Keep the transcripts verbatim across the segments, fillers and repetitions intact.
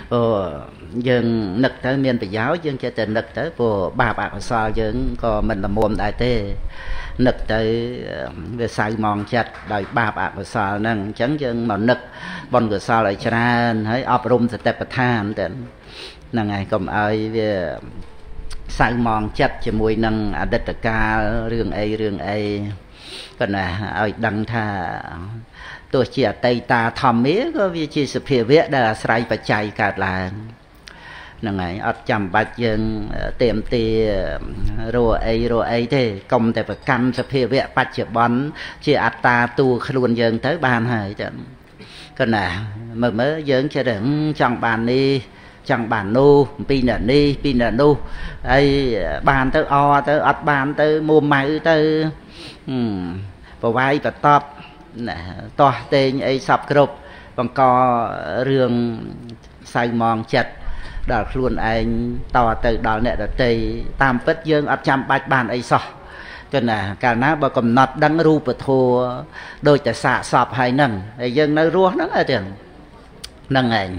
Ồ, dân nực tới miền Bắc giáo dân cho tên nực tới vô ba bạc sao dân có mình là mồm đại tê nực tới về sai mòn chặt đời ba bạc sao nâng chẳng dân mà nực bọn người sao lại ra hãy ấp rung sẽ tập than đến là ngày cầm ai về sai mòn chặt cho mùi nâng à đất ca rương ấy rương ấy còn là ai đăng tha tôi chỉ tây ta thầm mía có vì chỉ sự phía vẽ đã sai và chạy cả là ngày ở chăm bạch dân tiệm tì rồi ấy rồi ấy thế công tại phải căn sự phía vẽ bạch chợ bón chỉ ắt ta tu luôn dân tới bàn hay chẳng còn là mà mới dân cho đừng chẳng bàn đi chẳng bàn nu pin là đi pin là nu ấy bàn tới o tới ắt bàn tới mua máy tới vào vai và top to tên ấy sập cột bằng co rương sai mòn chặt đã luôn anh to từ đó nè đã tì tam vết dương ở trăm bạch bàn ấy sọ cho nên cả ná bà cầm nọt đăng ru bật thua đôi ta xạ sọp hai nâng ấy dương nơi rùa nó là tiền nâng ảnh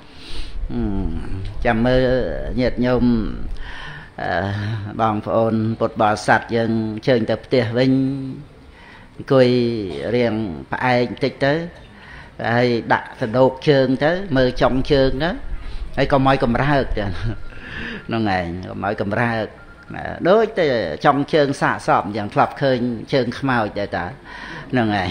chăm mơ nhiệt nhôm bằng phồn bột bò sạch dương chơi tập tiệc vinh cười riêng phải tích tới hay đặt phải đột chương tới mơ trong chương đó hay có mọi cầm ra được nó ngày mọi cầm ra được đối với trong chương xạ sọm dạng lọc khơi chương màu vậy ta nó ngày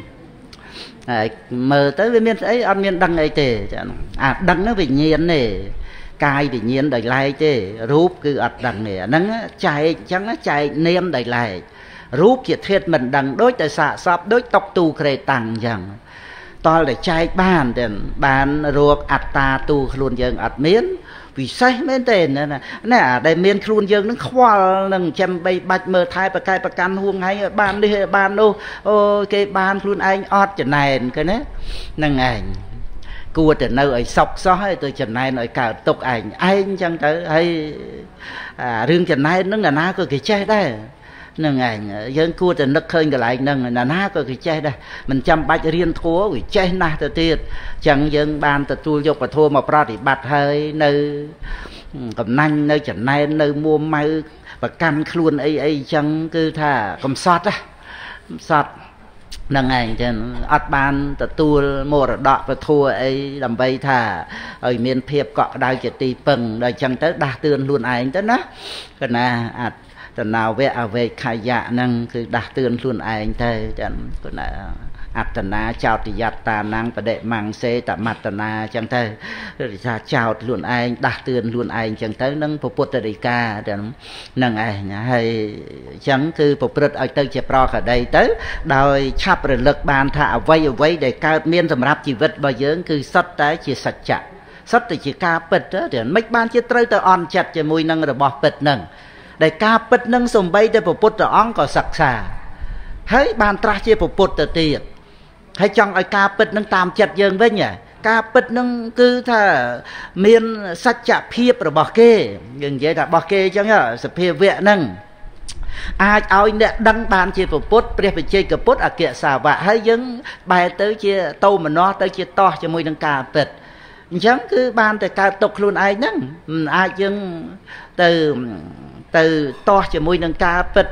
mơ tới với miền ấy ăn miền đăng ấy tề à đăng nó bị nhiên này cài bị nhiên đầy lai tề rúp cứ ắt đăng này nắng chạy chẳng chạy nêm đầy lai rúp chỉ thiết mình đằng đối tại xạ sọp đối tóc tu kề tăng rằng to để chạy bàn để bàn ruột ắt ta tu luôn dân ắt miến vì say mấy tên này nè đây miến luôn dân nó khoa nâng chăm bay bạch mơ thai bạc cai bạc can huông hay bàn đi bàn đâu ô cái bàn luôn anh ọt chỗ này cái nè nâng ảnh cua từ nơi ấy sọc xó hay từ chỗ này nói cả tục ảnh anh chẳng tới hay à, riêng chỗ này nó là na có cái chơi đây nâng ảnh dân cua từ nước khơi cái lại nâng là na có cái chơi đây mình chăm bạch riêng thua vì chơi na từ tiệt chẳng dân ban từ tu dục và thua mà ra thì bạch hơi nơi cầm nanh nơi chẳng này nơi mua may và căn luôn ấy ấy chẳng cứ thà cầm sọt á sọt nâng ảnh trên ắt ban từ tu mua rồi đọ và thua ấy làm bay thà ở miền phiệp cọ đai chỉ tì pừng đời chẳng tới đa tương luôn ảnh tới nó cái nào ắt từ nào về à về khai dạ năngคือđặt tương luôn ai thế chẳng có là ắt na chào thì giặt ta năng và đệ mang xe ta mặt na chẳng thế rồi ra chào luôn ai đặt tương luôn ai chẳng tới nâng phục bút đi ca chẳng nâng ai hay chẳngคือphục bút ở tới chẹp ro ở đây tới đòi chắp rồi lực bàn thả vây vây để cao miên sầm ráp chỉ vật bao giờคือsắt tới chỉ sạch chặt sắt thì chỉ ca bịch đó để mấy ban chỉ tới tới on chặt chỉ mùi nâng rồi bỏ bịch nâng đại ca bích nâng sùng bay để phục bút ong có sặc sà thấy bàn tra chia phục bút từ tiệt hay trong ai ca bích nâng tam chặt dương với nhỉ ca bích nâng cứ thà miền sạch chạ phiệp rồi bỏ kê nhưng vậy là bỏ kê chẳng nhở sập phiệp vẹn nâng ai ao nè đăng bàn chia phục bút để phải chơi cái bút ở kia xà vạ hay những bài tới chia tâu mà nó tới chia to cho môi nâng ca bích chẳng cứ bàn tại ca tục luôn ai nâng ai nhưng từ từ to cho môi nâng ca bịch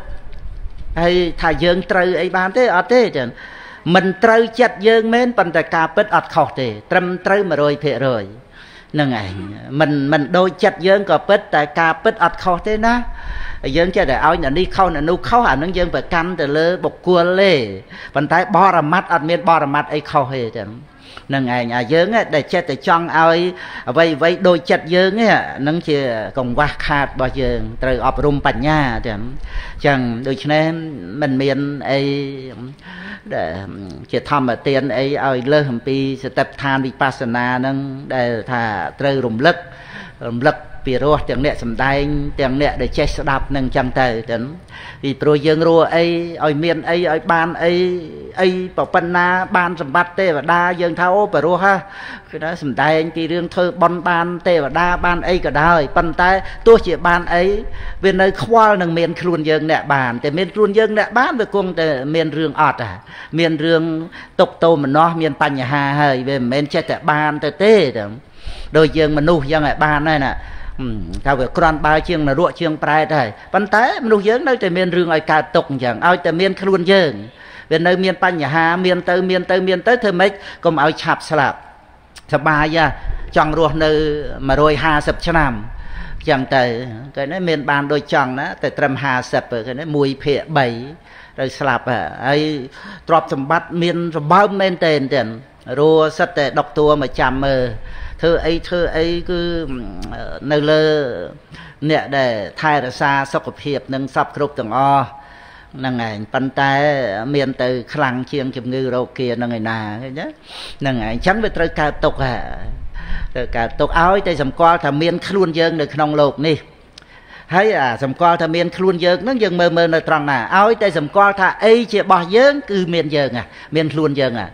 hay thà dương trừ ấy bán thế ở thế chẳng mình trừ chặt dương mến bằng tại ca bịch ọt khó thế trâm trừ mà rồi thế rồi nâng ảnh mình mình đôi chặt dương có bịch tại ca bịch ọt khó thế ná dương cho để áo nhà đi khâu là nu khâu hẳn nâng dương phải canh từ lơ bọc cua lê bằng tay bò ra mắt ọt miên bò ra mắt ấy khó hề chẳng nâng ảnh à dương để chết để chọn ai vậy vậy đôi chặt dương ấy nâng chỉ còn qua khát bao giờ từ ọp rung bạch nha chẳng chẳng đôi nên mình miền ấy để chỉ thăm ở tiền ấy ai lơ hầm pi sẽ tập than vipassana nâng để thà từ rung lực rung lực vì rồi tiếng nè sầm đai tiếng nè để che đạp nâng chăm tề đến vì rồi dương rồi ấy ở miền ấy ở ban ấy ấy bảo pan na ban sầm bát tê và đa dương thao và rồi ha cái đó sầm đai thì riêng thơ bon ban tê và đa ban ấy cả đời pan tay tôi chỉ ban ấy về nơi khoa nâng miền luôn dương nè bànแต่miền luôn dương nè bán về cùngแต่miền riêng ọt à miền riêng tục tô mà nó miềnปัญหาhơi về miền cheแต่ban tê tê đó đôi dương mà nu dân lại ban này nè cao về con ba chiêng là ruộng chiêng prai đây vấn tế nu dương nơi từ miền rừng ở cả tục chẳng ai từ miền luôn dương bên nơi miền pan nhà hà miền tây miền tây miền tới thơm mấy còn ao chạp sạp sạp ba nha chọn ruộng nơi mà rồi hà sập cho nam chẳng tới cái này miền ban đôi chọn đó từ trầm hà sập cái này mùi phệ bảy rồi sạp à ấy trọp sầm bắt miền rồi bao men tên tiền rồi sắt để đọc tua mà chạm mờ thưa ấy thưa ấy cứ nơi lơ nè để thay ra xa sọc hiệp nâng sập cột từng o nâng ảnh pan tay miền từ khăng chiêng chụp ngư đâu kia nâng ngày nà nhé nâng ảnh chắn với trời cao tục à trời cao tục áo tay sầm qua thà miền luôn dương được nông lột nè hay à sầm qua thà miền luôn dương nó dương mơ mơ nơi tròn à áo tay sầm qua thà ấy chỉ bỏ dương cứ miền dương à miền luôn dương à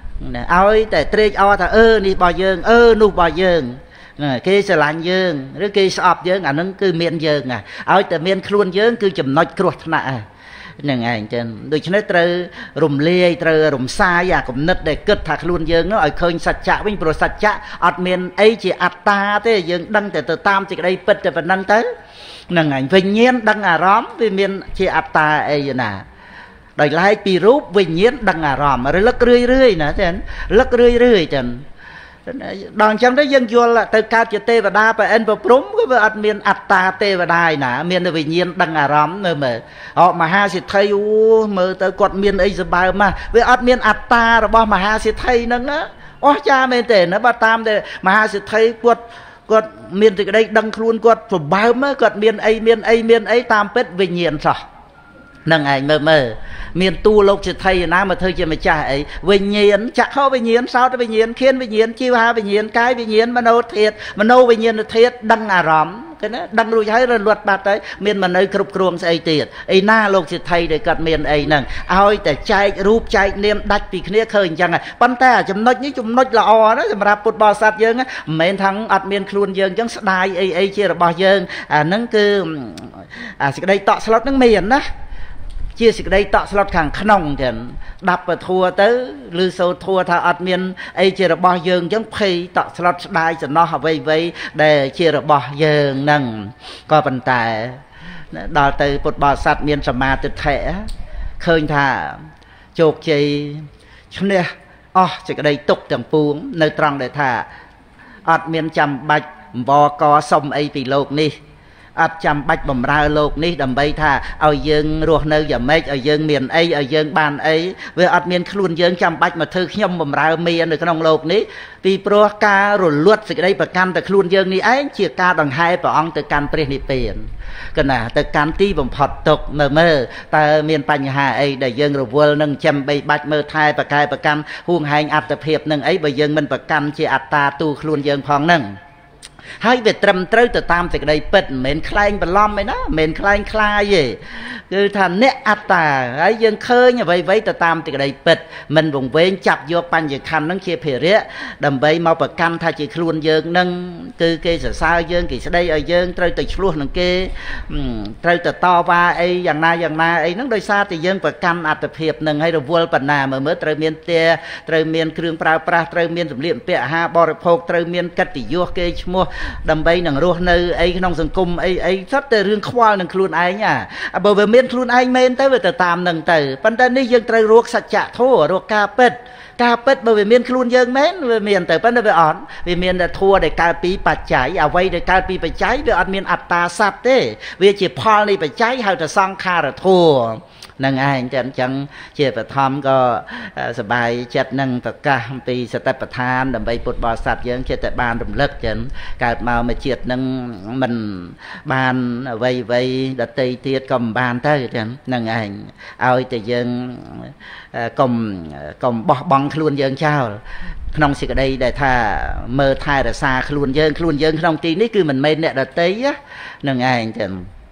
ơiแต่เตะเอาถ้าเออนี่บ่យើងเออนู่บ่យើងគេស្រឡាញ់យើងឬគេស្អប់យើងអានឹងគឺមានយើងឲ្យតែមានខ្លួនយើងគឺចំណុចគ្រោះថ្នាក់ហ្នឹងឯងចឹងដូច្នេះត្រូវរំលាយត្រូវរំសាយអាគំនិតដែលគិតថាខ្លួនយើងនោះឲ្យឃើញសច្ចៈវិញព្រោះសច្ចៈអត់មានអីជាអត្តាទេយើងដឹងតែទៅតាមសេចក្តីពិតតែប៉ុណ្្នឹងទៅហ្នឹងឯងវិញ្ញាណដឹងអារម្មណ៍វាមានជាអត្តាអីណាដោយឡែកពីរូបវិញ្ញាណដឹងអារម្មណ៍រលឹករឿយរឿយណាចឹងលឹករឿយរឿយចឹងដល់អញ្ចឹងទៅយើងយល់ទៅកើតជាទេវតាប្រអិនប្រព្រំក៏វាអត់មានអត្តាទេវតាឯណាមានវិញ្ញាណដឹងអារម្មណ៍នៅមើលអមហាសិទ្ធិអូមើលទៅគាត់មានអីសម្បើមណាវាអត់មានអត្តារបស់មហាសិទ្ធិហ្នឹងអស់ចាមែនទេណាបើតាមតែមហាសិទ្ធិគាត់គាត់មានសេចក្តីដឹងខ្លួនគាត់សម្បើមគាត់មានអីមានអីមានអីតាមពិតវិញ្ញាណសោះនឹងឯងមើលមើលមានតួលោកសិទ្ធិណាមកធ្វើជាម្ចាស់អីវិញ្ញាណចក្ខុវិញ្ញាណសោតវិញ្ញាណខៀនវិញ្ញាណជីវហាវិញ្ញាណកាយវិញ្ញាណមโนធាតុមโนវិញ្ញាណធាតុដឹងអារម្មណ៍គេណាដឹងរួចហើយរលត់បាត់ទៅមានមកនៅគ្រប់គ្រងស្អីទៀតអីណាលោកសិទ្ធិដែលគាត់មានអីហ្នឹងឲ្យតែចែករូបចែកនាមដាច់ពីគ្នាឃើញអញ្ចឹងប៉ុន្តែចំណុចនេះចំណុចល្អណាសម្រាប់ពុទ្ធបរិស័ទយើងមិនមែនថាអត់មានខ្លួនយើងអញ្ចឹងស្ដាយអីអីជារបស់យើងអាហ្នឹងគឺអាសេចក្តីតក់ស្លុតហ្នឹងមានណាជាសេចក្តីតក់ស្លុតខាងក្នុងចឹងដាប់ពធัวទៅឬសូត្រធัวថាអត់មានអីជារបស់យើងចឹងភ័យតក់ស្លុតស្ដាយសំណោះអ្វីអ្វីដែលជារបស់យើងហ្នឹងក៏ប៉ុន្តែដល់ទៅពុទ្ធបរិស័ទមានសមាទិដ្ឋិឃើញថាជោគជ័យឈ្នះអស់សេចក្តីទុក្ខទាំងពួងនៅត្រង់ដែលថាអត់មានចាំបាច់អង្វរកសុំអីពីលោកនេះអត់ចាំបាច់បំរើលោកនេះដើម្បីថាឲ្យយើងរស់នៅយ៉ាងម៉េចឲ្យយើងមានអីឲ្យយើងបានអីវាអត់មានខ្លួនយើងចាំបាច់មកធ្វើខ្ញុំបំរើមាននៅក្នុងលោកនេះពីព្រោះការរលត់សេចក្តីប្រកាន់តែខ្លួនយើងនេះឯងជាការដង្ហែព្រះអង្គទៅកាន់ព្រះនិព្វានកណាទៅកាន់ទីបំផុតទុកមើលមើលតើមានបញ្ហាអីដែលយើងរវល់នឹងចាំបីបាច់មើលថែប្រកែប្រកាន់ហួងហែងអត្តភាពនឹងអីបើយើងមិនប្រកាន់ជាអត្តាទូខ្លួនយើងផងហ្នឹងហើយវាត្រឹមត្រូវទៅតាមសេចក្តីពិតមិនមែនខ្លែងបន្លំឯណាមិនមែនខ្លែងខ្លាយទេគឺថាអ្នកអត្តាហើយយើងឃើញអ្វីៗទៅតាមសេចក្តីពិតមិនវង្វេងចាប់យកបញ្ញខណ្ឌហ្នឹងជាភារៈដើម្បីមកប្រកាន់ថាជាខ្លួនយើងហ្នឹងគឺគេសរសើរយើងគេស្ដីឲ្យយើងត្រូវទៅឆ្លោះនឹងគេត្រូវទៅតវ៉ាអីយ៉ាងណាយ៉ាងណាអីហ្នឹងដោយសារតែយើងប្រកាន់អត្តភាពហ្នឹងហើយរវល់បណ្ណាមើលមើលត្រូវមានផ្ទះត្រូវមានគ្រឿងប្រើប្រាស់ត្រូវមានសម្លៀកបំពាក់អាហារបរិភោគត្រូវមានកិត្តិយសគេឈ្មោះដើម្បីនឹងរស់នៅអីក្នុងសង្គមអីអីសុទ្ធតែរឿងខ្វល់នឹងខ្លួនឯងអាបើវាមានខ្លួនឯងមែនទៅវាទៅតាមនឹងទៅប៉ុន្តែនេះយើងត្រូវរកសច្ចធម៌រកការពិតការពិតបើវាមានខ្លួនយើងមែនវាមានទៅប៉ុន្តែវាអត់វាមានតែធម៌ដែលកើតពីបច្ច័យអ្វីដែលកើតពីបច្ច័យវាអត់មានអត្តាសត្វទេវាជាផលនៃបច្ច័យហៅថាសង្ខារធម៌នឹងឯងចឹងចឹងជាបឋមក៏សบายចិត្តនឹងប្រកាសអំពីសតិប្បដ្ឋានដើម្បីពុទ្ធបរិស័ទយើងចិត្តតែបានរំលឹកចឹងកើតមកមួយជាតិនឹងមិនបានអ្វីអ្វីដតីទៀតក៏មិនបានទៅចឹងនឹងឯងឲ្យតែយើងកុំកុំបោះបង់ខ្លួនយើងចោលក្នុងសេចក្តីដែលថាមើលថែរក្សាខ្លួនយើងខ្លួនយើងក្នុងទីនេះគឺមិនមែនអ្នកដតីហ្នឹងឯងចឹង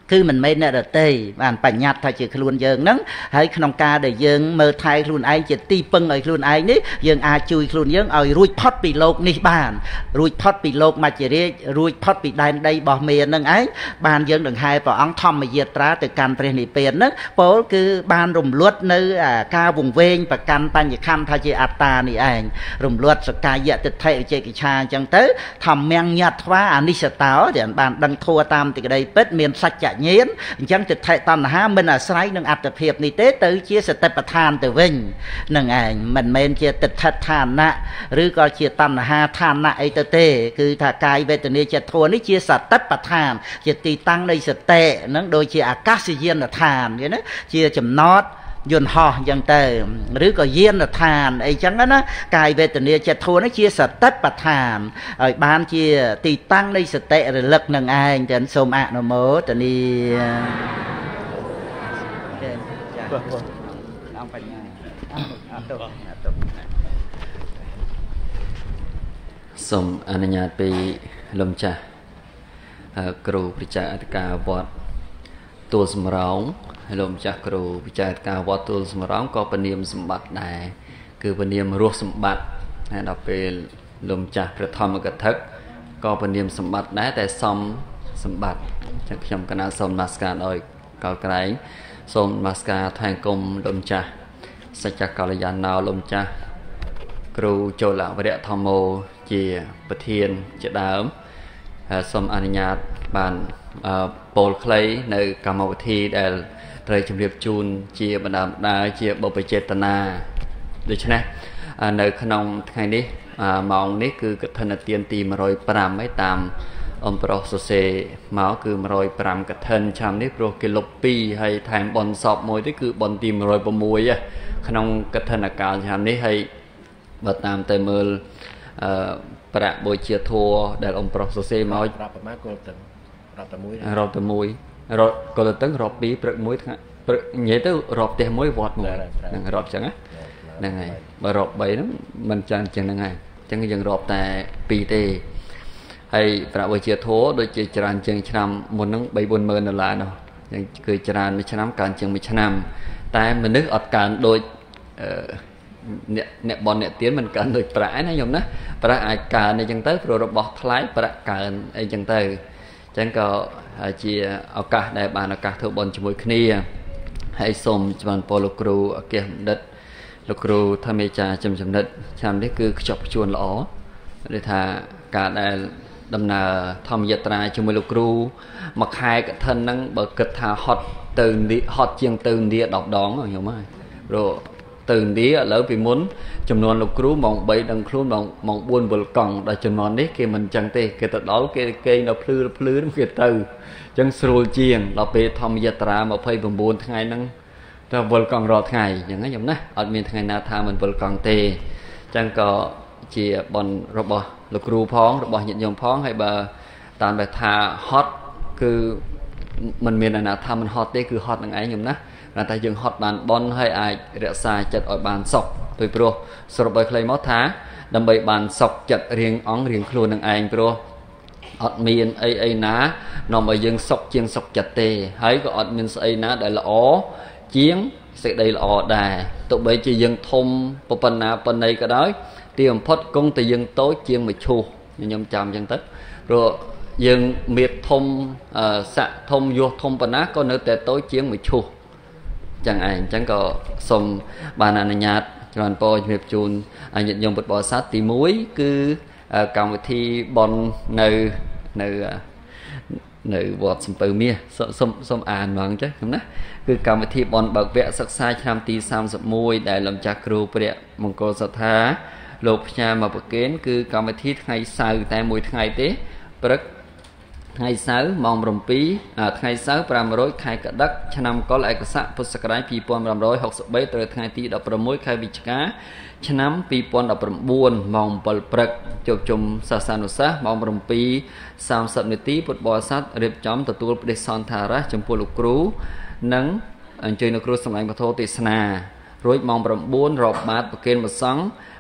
គឺមិនមែនអ្នកដទៃបានបញ្ញត្តិថាជាខ្លួនយើងហ្នឹងហើយក្នុងការដែលយើងមើលថែខ្លួនឯងជាទីពឹងឲ្យខ្លួនឯងនេះយើងអាចជួយខ្លួនយើងឲ្យរួចផុតពីលោកនេះបានរួចផុតពីលោកមច្ចរាជរួចផុតពីដែនដីរបស់មេហ្នឹងឯងបានយើងដង្ហែព្រះអង្គធម្មយាត្រាទៅកាន់ព្រះនិព្វានហ្នឹងពោលគឺបានរំលត់នៅការវង្វេងប្រកាន់បញ្ញខណ្ឌថាជាអត្តានេះឯងរំលត់សកាយៈទិដ្ឋិវិជេកិច្ឆាអញ្ចឹងទៅធម្មញ្ញត្វាអនិស្សតោដែលបានដឹងធัวតាមទីក្តីពិតមានសច្ចញាណអញ្ចឹងទិដ្ឋិតណ្ហាមិនអាស្រ័យនឹងអត្តភាពនេះទេទៅជាសតិប្បដ្ឋានទៅវិញនឹងឯងមិនមែនជាទិដ្ឋិឋានៈឬក៏ជាតណ្ហាឋានៈអីទៅទេគឺថាកាយវេទនាចិត្តធัวនេះជាសតិប្បដ្ឋានជាទីតាំងនៃសតិនឹងដូចជាអាកាសយានដ្ឋានយល់ទេជាចំណតយន្តហោះអញ្ចឹងទៅឬក៏យានដ្ឋានអីចឹងណាកាយវេទនាចិត្តធัวនេះជាសតិប្បដ្ឋានឲ្យបានជាទីតាំងនៃសតិរលឹកនឹងឯងទាំងសូមអនុមោទនាអង្គបញ្ញាអត់ទៅអត់ទៅសូមអនុញ្ញាតពីលំចាស់គ្រូប្រចាអធិការវត្តទួលសំរោងហើយលោកម្ចាស់គ្រូវិចារការវត្តទួលសំរោងក៏ពនាមសម្បត្តិដែរគឺពនាមរស់សម្បត្តិហើយដល់ពេលលោកម្ចាស់ព្រះធម្មកថាក៏ពនាមសម្បត្តិដែរតែសំសម្បត្តិចឹងខ្ញុំកណាសូមនមស្ការដោយកោតក្រែងសូមនមស្ការថ្វាយគុំលោកម្ចាស់សច្ចកល្យាណោលោកម្ចាស់គ្រូចូលវរៈធម្មោជាប្រធានជាដើមសូមអនុញ្ញាតបានពោលខ្លីនៅកម្មវិធីដែលត្រូវជម្រាបជូនជាបណ្ដាបណ្ដាជាបុព្វចេតនាដូច្នេះនៅក្នុងថ្ងៃនេះម៉ោងនេះគឺកឋិនទានទីmột không nămហើយតាមអំប្រុសសរសេរមកគឺmột không nămកឋិនឆ្នាំនេះព្រោះគេលុបពីរហើយថែមបុណ្យសពមួយទៀតគឺបុណ្យទីmột không sáuក្នុងកឋិនកាលឆ្នាំនេះហើយបើតាមទៅមើលអឺប្រាក់បូជាធัวដែលអំប្រុសសរសេរមករាប់ប្រមាណគល់ទឹករាប់តែមួយរាប់តែមួយរត់គល់ទឹករាប់ពីរព្រឹកមួយថ្ងៃព្រឹកនិយាយទៅរាប់ផ្ទះមួយវត្តមួយហ្នឹងរាប់ចឹងហ្នឹងហើយបើរាប់បីហ្នឹងមិនចាំចឹងហ្នឹងហើយចឹងយើងរាប់តែពីរទេហើយប្រាក់បូជាធัวដូចជាច្រើនជាងឆ្នាំមុនហ្នឹងបីបួនម៉ឺនដុល្លារនោះចឹងគឺច្រើនមួយឆ្នាំកើនជាងមួយឆ្នាំតែមនុស្សអត់កើនដូចអឺអ្នកអ្នកបនអ្នកទៀនមិនកើនដូចប្រាក់ណាខ្ញុំណាប្រាក់អាចកើនអីចឹងទៅព្រោះរបស់ថ្លៃប្រាក់កើនអីចឹងទៅចឹងក៏ជាឱកាសដែលបានឱកាសធ្វើបុណ្យជាមួយគ្នាហើយសូមជម្រាបពរលោកគ្រូអគ្គបណ្ឌិតលោកគ្រូធម្មចារ្យចំចំណិតឆ្នាំនេះគឺខ្ជាប់ខ្ជួនល្អដូចថាការដែលដំណើរធម្មយាត្រាជាមួយលោកគ្រូមួយខែកឋិនហ្នឹងបើគិតថាហត់ទៅហត់ជាងទៅឥណ្ឌាដប់ដងខ្ញុំហើយព្រោះទៅឥណ្ឌាឥឡូវពីមុនចំនួនលោកគ្រូម៉ោងបីដឹងខ្លួនម៉ោងម៉ោងបួនវល់កង់ដល់ចំនួននេះគេមិនចឹងទេគេទៅដល់គេគេដល់ភ្លឺភ្លឺគេទៅចឹងស្រួលជាងដល់ពេលធម្មយាត្រាยี่สิบเก้าថ្ងៃហ្នឹងទៅវល់កង់រាល់ថ្ងៃចឹងណាខ្ញុំណាអត់មានថ្ងៃណាថាមិនវល់កង់ទេចឹងក៏ជាបនរបស់លោកគ្រូផងរបស់ញាតិញោមផងហើយបើតាមដែលថាហត់គឺមិនមានអ្នកណាថាមិនហត់ទេគឺហត់នឹងឯងខ្ញុំណាតែយើងហត់បានបនហើយអាចរក្សាចិត្តឲ្យបានសុខពីព្រោះសរុបឲ្យខ្លីមកថាដើម្បីបានសុខចិត្តរៀងអង្គរៀងខ្លួននឹងឯងព្រោះអត់មានអីអីណានាំឲ្យយើងសុខជាងសុខចិត្តទេហើយក៏អត់មានស្អីណាដែលល្អជាងសេចក្តីល្អដែរទោះបីជាយើងធំប៉ុណ្ណាប៉ុណ្ណីក៏ដោយទីបំផុតគង់តែយើងតូចជាងមឈូសខ្ញុំចាំអញ្ចឹងទៅព្រោះយើងមៀតធំសាក់ធំយោះធំប៉ុណ្ណាក៏នៅតែតូចជាងមឈូសចឹងឯងអញ្ចឹងក៏សូមបានអនុញ្ញាតជម្រាបពរជំរាបជូនញាតិញោមពុទ្ធបរិស័ទទីមួយគឺកម្មវិធីបន់នៅនៅនៅវត្តសំពៅមាសសូមសូមអានហ្មងចេះណាគឺកម្មវិធីបន់បើកវគ្គសិក្សាឆ្នាំទីសាមសិបមួយដែលលំចាស់គ្រូព្រះមង្គលសទ្ធាលោកផ្ញើមកប្រគេនគឺកម្មវិធីថ្ងៃសៅរ៍តែមួយថ្ងៃទេព្រឹកថ្ងៃសៅរ៍ម៉ោង7ថ្ងៃសៅរ៍ប្រាំរយខែកដិកឆ្នាំកុលឯកស័កពុទ្ធសករាជยี่สิบห้าត្រូវថ្ងៃទីដប់ប្រាំមួយខែវិច្ឆិកាឆ្នាំยี่สิบสิบเก้าម៉ោងbảyព្រឹកជួបជុំសាសនានុសាសន៍ម៉ោងbảyសាមសិបនាទីពុទ្ធបរិស័ទរៀបចំទទួលបដិសន្ធារៈចំពោះលោកគ្រូនិងអញ្ជើញលោកគ្រូសម្ដែងពធទេសនារួចម៉ោង9រាប់បាតប្រគេនព្រះសង្ឃ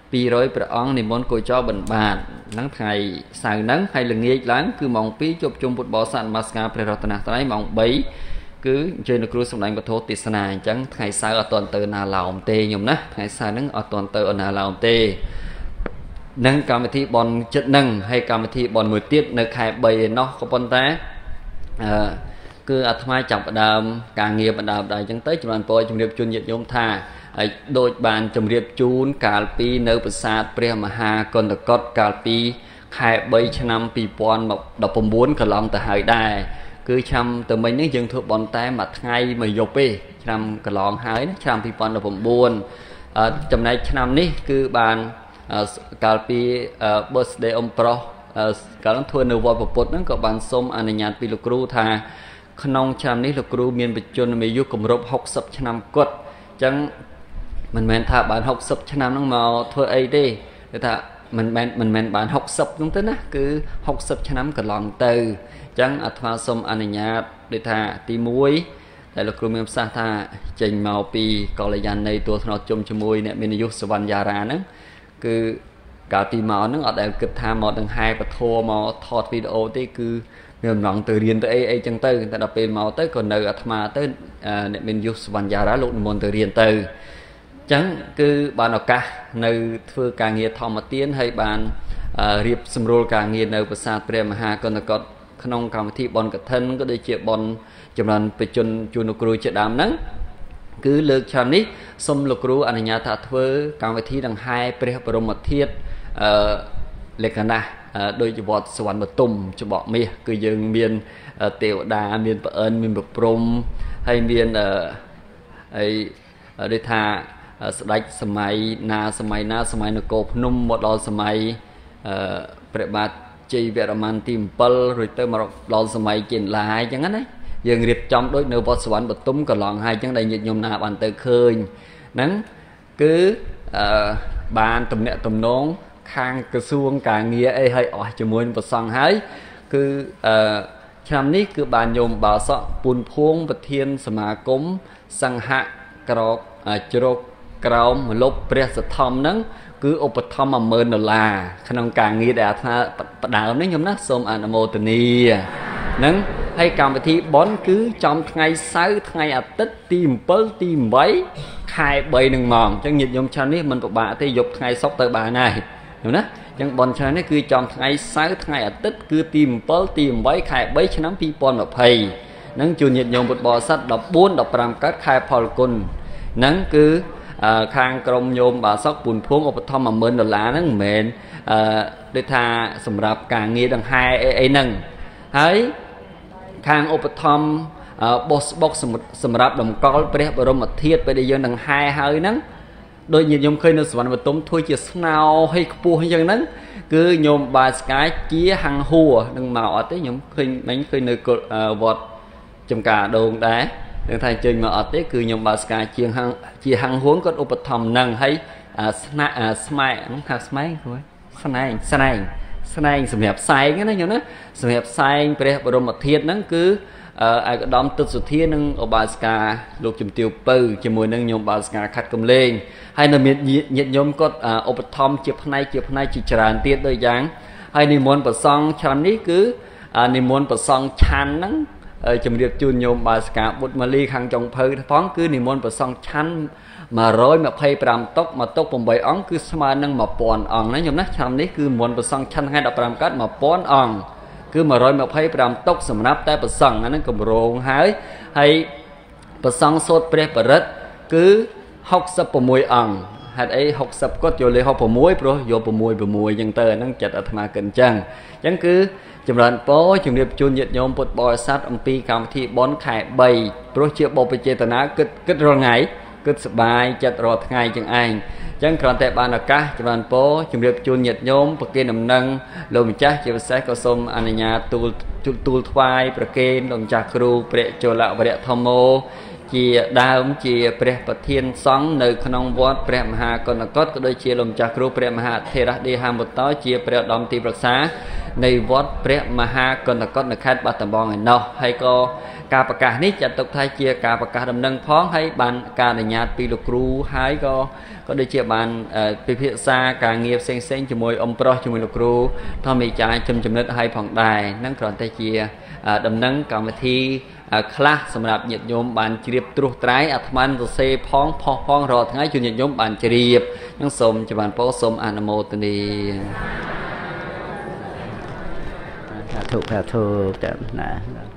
ពីរយព្រះអង្គនិមន្តគោចរបិណ្ឌបាតហ្នឹងថ្ងៃសៅរ៍ហ្នឹងហើយល្ងាចឡើងគឺម៉ោងពីរជួបជុំពុទ្ធបរិស័ទនមស្ការព្រះរតនត្រ័យម៉ោងបីគឺអញ្ជើញលោកគ្រូសម្ដែងពធទេសនាអញ្ចឹងថ្ងៃសៅរ៍អត់ទាន់ទៅណាឡោមទេញោមណាថ្ងៃសៅរ៍ហ្នឹងអត់ទាន់ទៅណាឡោមទេនឹងកម្មវិធីបនចិត្តហ្នឹងហើយកម្មវិធីបនមួយទៀតនៅខែបីឯណោះក៏ប៉ុន្តែអឺគឺអាត្មាចាប់ផ្ដើមការងារបណ្ដើមដែរអញ្ចឹងទៅជំរាបពរជំរាបជូនញាតិញោមថាហើយដូចបានជំរាបជូនកាលពីនៅប្រាសាទព្រះមហាកុណ្ឌកុដកាលពីខែបីឆ្នាំពីរពាន់ដប់ប្រាំបួនកន្លងទៅហើយដែរគឺឆ្នាំទៅមិញនេះយើងធ្វើបនតែមួយថ្ងៃមួយយប់ទេឆ្នាំកន្លងហើយឆ្នាំពីរពាន់ដប់ប្រាំបួនចំណែកឆ្នាំនេះគឺបានកាលពី birthday អ៊ំប្រុសកាលនោះធ្វើនៅវត្តព្រះពុទ្ធហ្នឹងក៏បានសូមអនុញ្ញាតពីលោកគ្រូថាក្នុងឆ្នាំនេះលោកគ្រូមានបច្ចុប្បន្នអាយុគម្រប់ហុកសិបឆ្នាំគត់អញ្ចឹងមិនមែនថាបានហុកសិបឆ្នាំហ្នឹងមកធ្វើអីទេគឺថាមិនមែនមិនមែនបានហុកសិបហ្នឹងទៅណាគឺហុកសិបឆ្នាំកន្លងទៅអញ្ចឹងអាត្មាសូមអនុញ្ញាតដូចថាទីមួយតែលោកគ្រូមានប្រសាសន៍ថាចេញមកពីកល្យាណីទួលថ្នោតជុំជាមួយអ្នកមានអាយុសវណ្ណយារាហ្នឹងគឺកាលពីមកហ្នឹងអត់ដែលគិតថាមកដង្ហែពធមកថតវីដេអូទេគឺមានអំណងទៅរៀនទៅអីអីចឹងទៅតែដល់ពេលមកទៅក៏នៅអាត្មាទៅអ្នកមានយុសវណ្ណយារាលោកនិមន្តទៅរៀនទៅអញ្ចឹងគឺបានឱកាសនៅធ្វើការងារធម្មទានហើយបានរៀបសម្រួលការងារនៅប្រាសាទព្រះមហាកុណ្ឌកុដក្នុងកម្មវិធីបនកឋិនក៏ដូចជាបនចម្រើនបជនជួនលោកគ្រូជាដើមហ្នឹងគឺលើកឆ្នាំនេះសូមលោកគ្រូអនុញ្ញាតថាធ្វើកម្មវិធីដង្ហែព្រះបរមធាតុអឺលក្ខណៈដោយវត្តសវណ្ណបទុមច្បកមាសគឺយើងមានទេវតាមានប្រអិនមានប្រព្រំហើយមានហើយដូចថាស្ដេចសម័យណាសម័យណាសម័យនគរភ្នំមកដល់សម័យព្រះបាទជ័យវរ្ម័នទីbảyរួចទៅមកដល់សម័យចេនឡាយអញ្ចឹងណាយើងរៀបចំដូចនៅវត្តសវណ្ណបទុមកន្លងហើយអញ្ចឹងដែលញាតិញោមណាបានទៅឃើញហ្នឹងគឺបានតំណាក់តំណងខាងក្រសួងការងារអីឲ្យអស់ជាមួយនឹងប្រសង់ហើយគឺអឺឆ្នាំនេះគឺបានញោមបាសកពុនភួងប្រធានសមាគមសង្ហក្រកជ្រកក្រោមលុបព្រះសទ្ធំហ្នឹងគឺឧបត្ថម្ភមួយម៉ឺនដុល្លារក្នុងការងារដែលអាត្មាផ្ដើមនេះខ្ញុំណាសូមអនុមោទនាហ្នឹងហើយកម្មវិធីបនគឺចំថ្ងៃសៅរ៍ថ្ងៃអាទិត្យទីbảyទី៨ខែបីនឹងហ្មងអញ្ចឹងញាតិញោមឆ្នាំនេះមិនពិបាកទេយប់ថ្ងៃសុក្រទៅបានហើយឃើញណាអញ្ចឹងបនឆ្នាំនេះគឺចំថ្ងៃសៅរ៍ថ្ងៃអាទិត្យគឺទីbảyទី៨ខែបីឆ្នាំពីរពាន់ยี่สิบហ្នឹងជួនញាតិញោមពុទ្ធបរិស័ទដប់បួនដប់ប្រាំកើតខែផលគុណហ្នឹងគឺខាងក្រមញោមបាសកពុនភួងឧបត្ថម្ភមួយម៉ឺនដុល្លារហ្នឹងមិនមែនអឺដូចថាសម្រាប់ការងារដង្ហែអីអីហ្នឹងហើយខាងឧបត្ថម្ភបោះស្បុកសម្រាប់តម្កល់ព្រះបរមធាតុពេលដែលយើងដង្ហែហើយហ្នឹងដោយញាតិញោមឃើញនៅសវណ្ណបទុមធ្វើជាស្នោឲ្យខ្ពស់អញ្ចឹងហ្នឹងគឺញោមបាស្កាយជាហាំងហួរនឹងមកអត់ទេញោមឃើញមិញឃើញនៅវត្តចំការដូងដែរនឹងថាជើញមកអត់ទេគឺញោមបាស្កាយជាហាំងជាហាំងហួរគាត់ឧបត្ថម្ភហ្នឹងហើយស្នាក់ស្មែហ្នឹងថាស្មែគ្រូស្នែងស្នែងស្នែងសម្រាប់ផ្សែងណាញោមណាសម្រាប់ផ្សែងព្រះបរមធាតុហ្នឹងគឺឯកឧត្តមទឹកសុធានិងឧបាសិកាលោកជំទាវពៅជាមួយនឹងញោមបាសិកាខាត់កំលេងហើយនៅមានញាតិញោមគាត់ឧបត្ថម្ភជាផ្នែកជាផ្នែកជាច្រើនទៀតដូចយ៉ាងហើយនិមន្តប្រសង់ឆ្នាំនេះគឺនិមន្តប្រសង់ឆាន់ហ្នឹងជំរាបជូនញោមបាសិកាបុត្រម៉ាលីខាងចុងភៅផងគឺនិមន្តប្រសង់ឆាន់một trăm hai mươi lămតុកមកតុកeightអង្គគឺស្មើនឹងmột nghìnអង្គណាញោមណាឆ្នាំនេះគឺមុនប្រសង់ឆាន់ថ្ងៃ15កើតmột nghìnអង្គគឺmột trăm hai mươi lămតុកសម្រាប់តែប្រសង់ហ្នឹងកម្រងហើយហើយប្រសង់សូត្រព្រះបរិត្តគឺ66អង្គហេតុអី60គាត់យកលេខ66ព្រោះយក6 6អញ្ចឹងទៅអាហ្នឹងចិត្តអាត្មាគិតអញ្ចឹងអញ្ចឹងគឺចម្រើនពរជំរាបជូនញាតិញោមពុទ្ធបរិស័ទអំពីកម្មវិធីបុណ្យខែបីព្រោះជាបុព្វជេតនាគិតគិតរាល់ថ្ងៃគិតសប្បាយចិត្តរាល់ថ្ងៃចឹងឯងអញ្ចឹងគ្រាន់តែបានឱកាសចម្រើនពរជំរាបជូនញាតិញោមប្រគេនដំណឹងលោកម្ចាស់ជាពិសេសក៏សូមអនុញ្ញាតទូលទូលថ្វាយប្រគេនលោកម្ចាស់គ្រូព្រះជលវរៈធម្មោជាដើមជាព្រះប្រធានសង្ឃនៅក្នុងវត្តព្រះមហាកុណ្ឌកុដក៏ដូចជាលោកម្ចាស់គ្រូព្រះមហាថេរៈដេហាមុតតជាព្រះឧត្តមទីប្រឹក្សានៃវត្តព្រះមហាកណ្ដកុฏនៅខេត្តបាត់ដំបងឯណោះហើយក៏ការប្រកាសនេះចាត់ទុកថាជាការប្រកាសដំណឹងផងហើយបានការអនុញ្ញាតពីលោកគ្រូហើយក៏ក៏ដូចជាបានពិភាក្សាការងារផ្សេងផ្សេងជាមួយអ៊ំប្រុសជាមួយលោកគ្រូធម្មចារ្យជំចំណិតឲ្យផងដែរហ្នឹងគ្រាន់តែជាដំណឹងកម្មវិធីខ្លះសម្រាប់ញាតិញោមបានជ្រាបត្រួសត្រាយអាត្មាសរសេរផងផុសផងរាល់ថ្ងៃជួយញាតិញោមបានជ្រាបនឹងសូមចំបានពោសូមអនុមោទនាសាធុសាធុចា៎ណា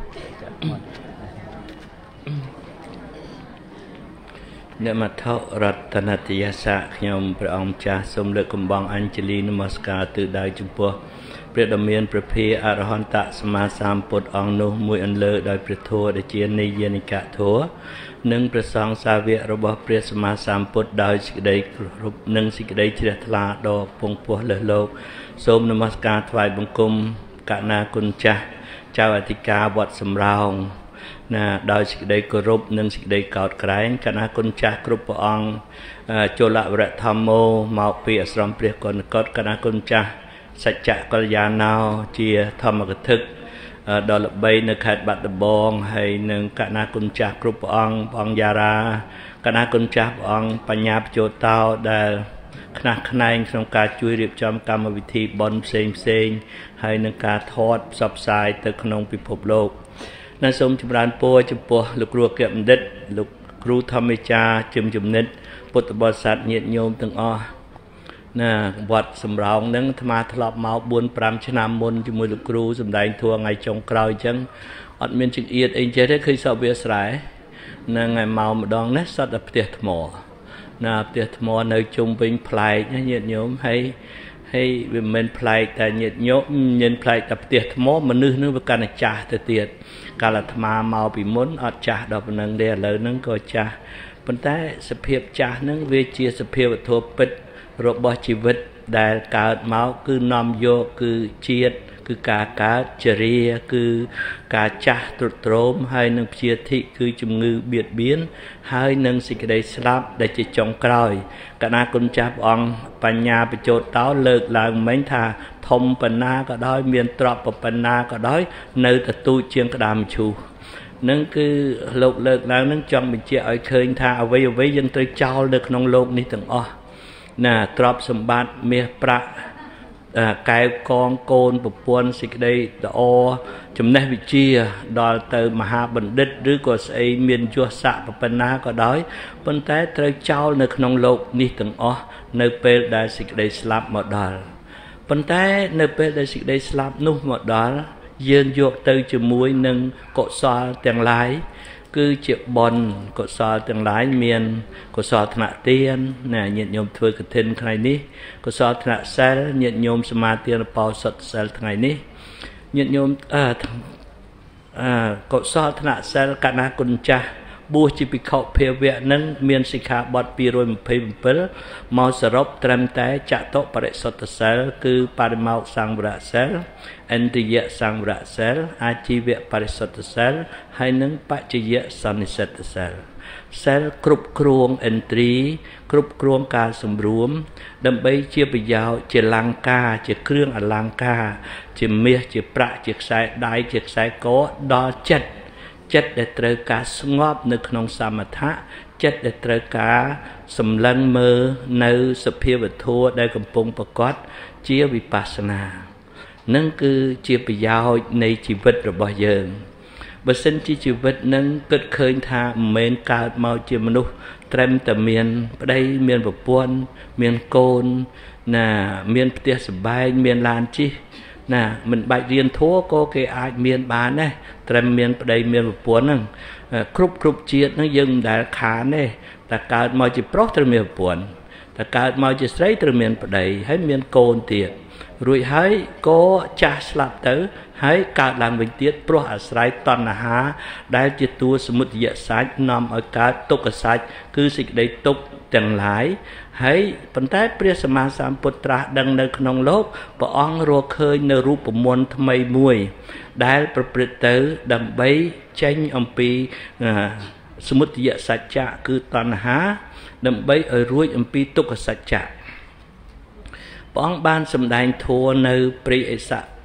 នមថរតនតយសៈខ្ញុំព្រះអង្គចាស់សូមលើកកំបងអញ្ជលីនមស្ការទិដៅចំពោះព្រះដ៏មានព្រះភិអរហន្តសម្មាសម្ពុទ្ធអង្គនោះមួយអន្លើដោយព្រះធម៌ដែលជានិយានិកធម៌និងព្រះសង្ឃសាវករបស់ព្រះសម្មាសម្ពុទ្ធដោយសេចក្តីគោរពនិងសេចក្តីជ្រះថ្លាដ៏ពងពោះលើសលោកសូមនមស្ការថ្វាយបង្គំកណាគុណចាស់ចៅអធិការវត្តសំរោងណាដោយសេចក្តីគោរពនិងសេចក្តីកោតក្រែងកណាគុណចាស់គ្រប់ព្រះអង្គជលវរធម្មោមកពីអាស្រមព្រះកណ្ដកុฏកណាគុណចាស់សច្ចៈកល្យាណោជាធម្មកថាដ៏ល្បីនៅខេត្តបាត់ដំបងហើយនឹងកណាគុណចាស់គ្រប់ព្រះអង្គព្រះអង្គយារាកណាគុណចាស់ព្រះអង្គបញ្ញាបញ្ចោតោដែលខ្នះខ្នែងក្នុងការជួយរៀបចំកម្មវិធីបុណ្យផ្សេងផ្សេងហើយនឹងការថតផ្សព្វផ្សាយទៅក្នុងពិភពលោកណាសូមចម្រើនពរចំពោះលោកគ្រូអគ្គបណ្ឌិតលោកគ្រូធម្មចារ្យជំចំណិតពុទ្ធបរិស័ទញាតិញោមទាំងអស់ណាវត្តសំរោងហ្នឹងអាត្មាធ្លាប់មកបួនប្រាំឆ្នាំមុនជាមួយលោកគ្រូសំដែងធម៌ថ្ងៃចុងក្រោយអញ្ចឹងអត់មានចង្អៀតអីចេះទេឃើញសពវាស្រែហ្នឹងហើយមកម្ដងនេះសត្វតែផ្ទះថ្មណាផ្ទះថ្មនៅជុំវិញប្លែកណាញាតិញោមហើយហើយវាមិនប្លែកតែញាតិញោមញ៉ិនប្លែកតែផ្ទះថ្មមនុស្សនឹងវាកាន់តែចាស់ទៅទៀតកាលអាត្មាមកពីមុនអត់ចាស់ដល់ប៉ុណ្ណឹងទេឥឡូវហ្នឹងក៏ចាស់ប៉ុន្តែសភាពចាស់ហ្នឹងវាជាសភាពវត្ថុពិតរបស់ជីវិតដែលកើតមកគឺនាំយកគឺជាតិគឺការកើតចរាគឺការចាស់ទ្រុឌទ្រោមហើយនឹងព្យាធិគឺជំងឺបៀតបៀនហើយនឹងសេចក្តីស្លាប់ដែលជាចុងក្រោយកណាគុណចាស់ព្រះអង្គបញ្ញាបញ្ចោតតោលើកឡើងមិញថាធំប៉ុណ្ណាក៏ដោយមានទ្រព្យប៉ុណ្ណាក៏ដោយនៅតែទូចជាងក្តាមឈូសនឹងគឺលោកលើកឡើងនឹងចង់បញ្ជាក់ឲ្យឃើញថាអ្វីអ្វីយើងត្រូវចោលនៅក្នុងโลกនេះទាំងអស់ណាទ្រព្យសម្បត្តិមាសប្រាក់កែវកងកូនប្រពន្ធសេចក្តីល្អចំណេះវិជ្ជាដល់ទៅមហាបណ្ឌិតឬក៏ស្អីមានយសស័ក្តិប៉ុណ្ណាក៏ដោយប៉ុន្តែត្រូវចោលនៅក្នុងโลกនេះទាំងអស់នៅពេលដែលសេចក្តីស្លាប់មកដល់ប៉ុន្តែនៅពេលដែលសេចក្តីស្លាប់នោះមកដល់យើងយកទៅជាមួយនឹងកុសលទាំងឡាយគឺជាបុណ្យកុសលទាំងឡាយមានកុសលថ្នាក់ទានណាញាតិញោមធ្វើកឋិនថ្ងៃនេះកុសលថ្នាក់សិលញាតិញោមសមាទានបោសុទ្ធសិលថ្ងៃនេះញាតិញោមអឺអឺកុសលថ្នាក់សិលកណាគុណចាស់បួសជាភិក្ខុភាវៈនឹងមានសិក្ខាបទពីររយម្ភៃbảyមកសរុបត្រឹមតែចតុបរិសុទ្ធសិលគឺបរិមោក្ខសង្វរសិលឥន្ទ្រិយសង្វរសិលអាជីវបរិសុទ្ធសិលហើយនឹងបច្ចយសន្និសិទ្ធសិលសិលគ្រប់គ្រងឥន្ទ្រីគ្រប់គ្រងការសម្រួមដើម្បីជាប្រយោជន៍ជាលង្ការជាគ្រឿងអលង្ការជាមាសជាប្រាក់ជាខ្សែដៃជាខ្សែកដល់ចិត្តចិត្តដែលត្រូវការស្ងប់នៅក្នុងសមថៈចិត្តដែលត្រូវការសម្លឹងមើលនៅសភាវធម៌ដែលកំពុងប្រកបជាវិបស្សនានឹងគឺជាប្រយោជន៍នៃជីវិតរបស់យើងបើសិនជាជីវិតនឹងគិតឃើញថាមិនមែនកើតមកជាមនុស្សត្រឹមតែមានប្តីមានប្រពន្ធមានកូនណាមានផ្ទះសម្បែងមានឡានជិះណាមិនបាច់រៀនធម៌ក៏គេអាចមានបានដែរត្រឹមមានប្តីមានប្រពន្ធហ្នឹងគ្រប់គ្រប់ជាតិហ្នឹងយើងមិនដែលខានទេតែកើតមកជាប្រុសត្រូវមានប្រពន្ធតែកើតមកជាស្រីត្រូវមានប្តីហើយមានកូនទៀតរួចហើយក៏ចាស់ស្លាប់ទៅហើយកើតឡើងវិញទៀតព្រោះអាស្រ័យតណ្ហាដែលជាតួសមុទយសាច់នាំឲ្យកើតទុក្ខសាច់គឺសេចក្តីទុក្ខទាំងឡាយហើយប៉ុន្តែព្រះសម្មាសម្ពុទ្ធត្រាស់ដឹងនៅក្នុងលោកព្រះអង្គរកឃើញនៅរូបមន្តថ្មីមួយដែលប្រព្រឹត្តទៅដើម្បីចេញអំពីសមុទយសច្ចៈគឺតណ្ហាដើម្បីឲ្យរួចអំពីទុក្ខសច្ចៈព្រះអង្គបានសម្ដែងធម៌នៅព្រៃអិសៈ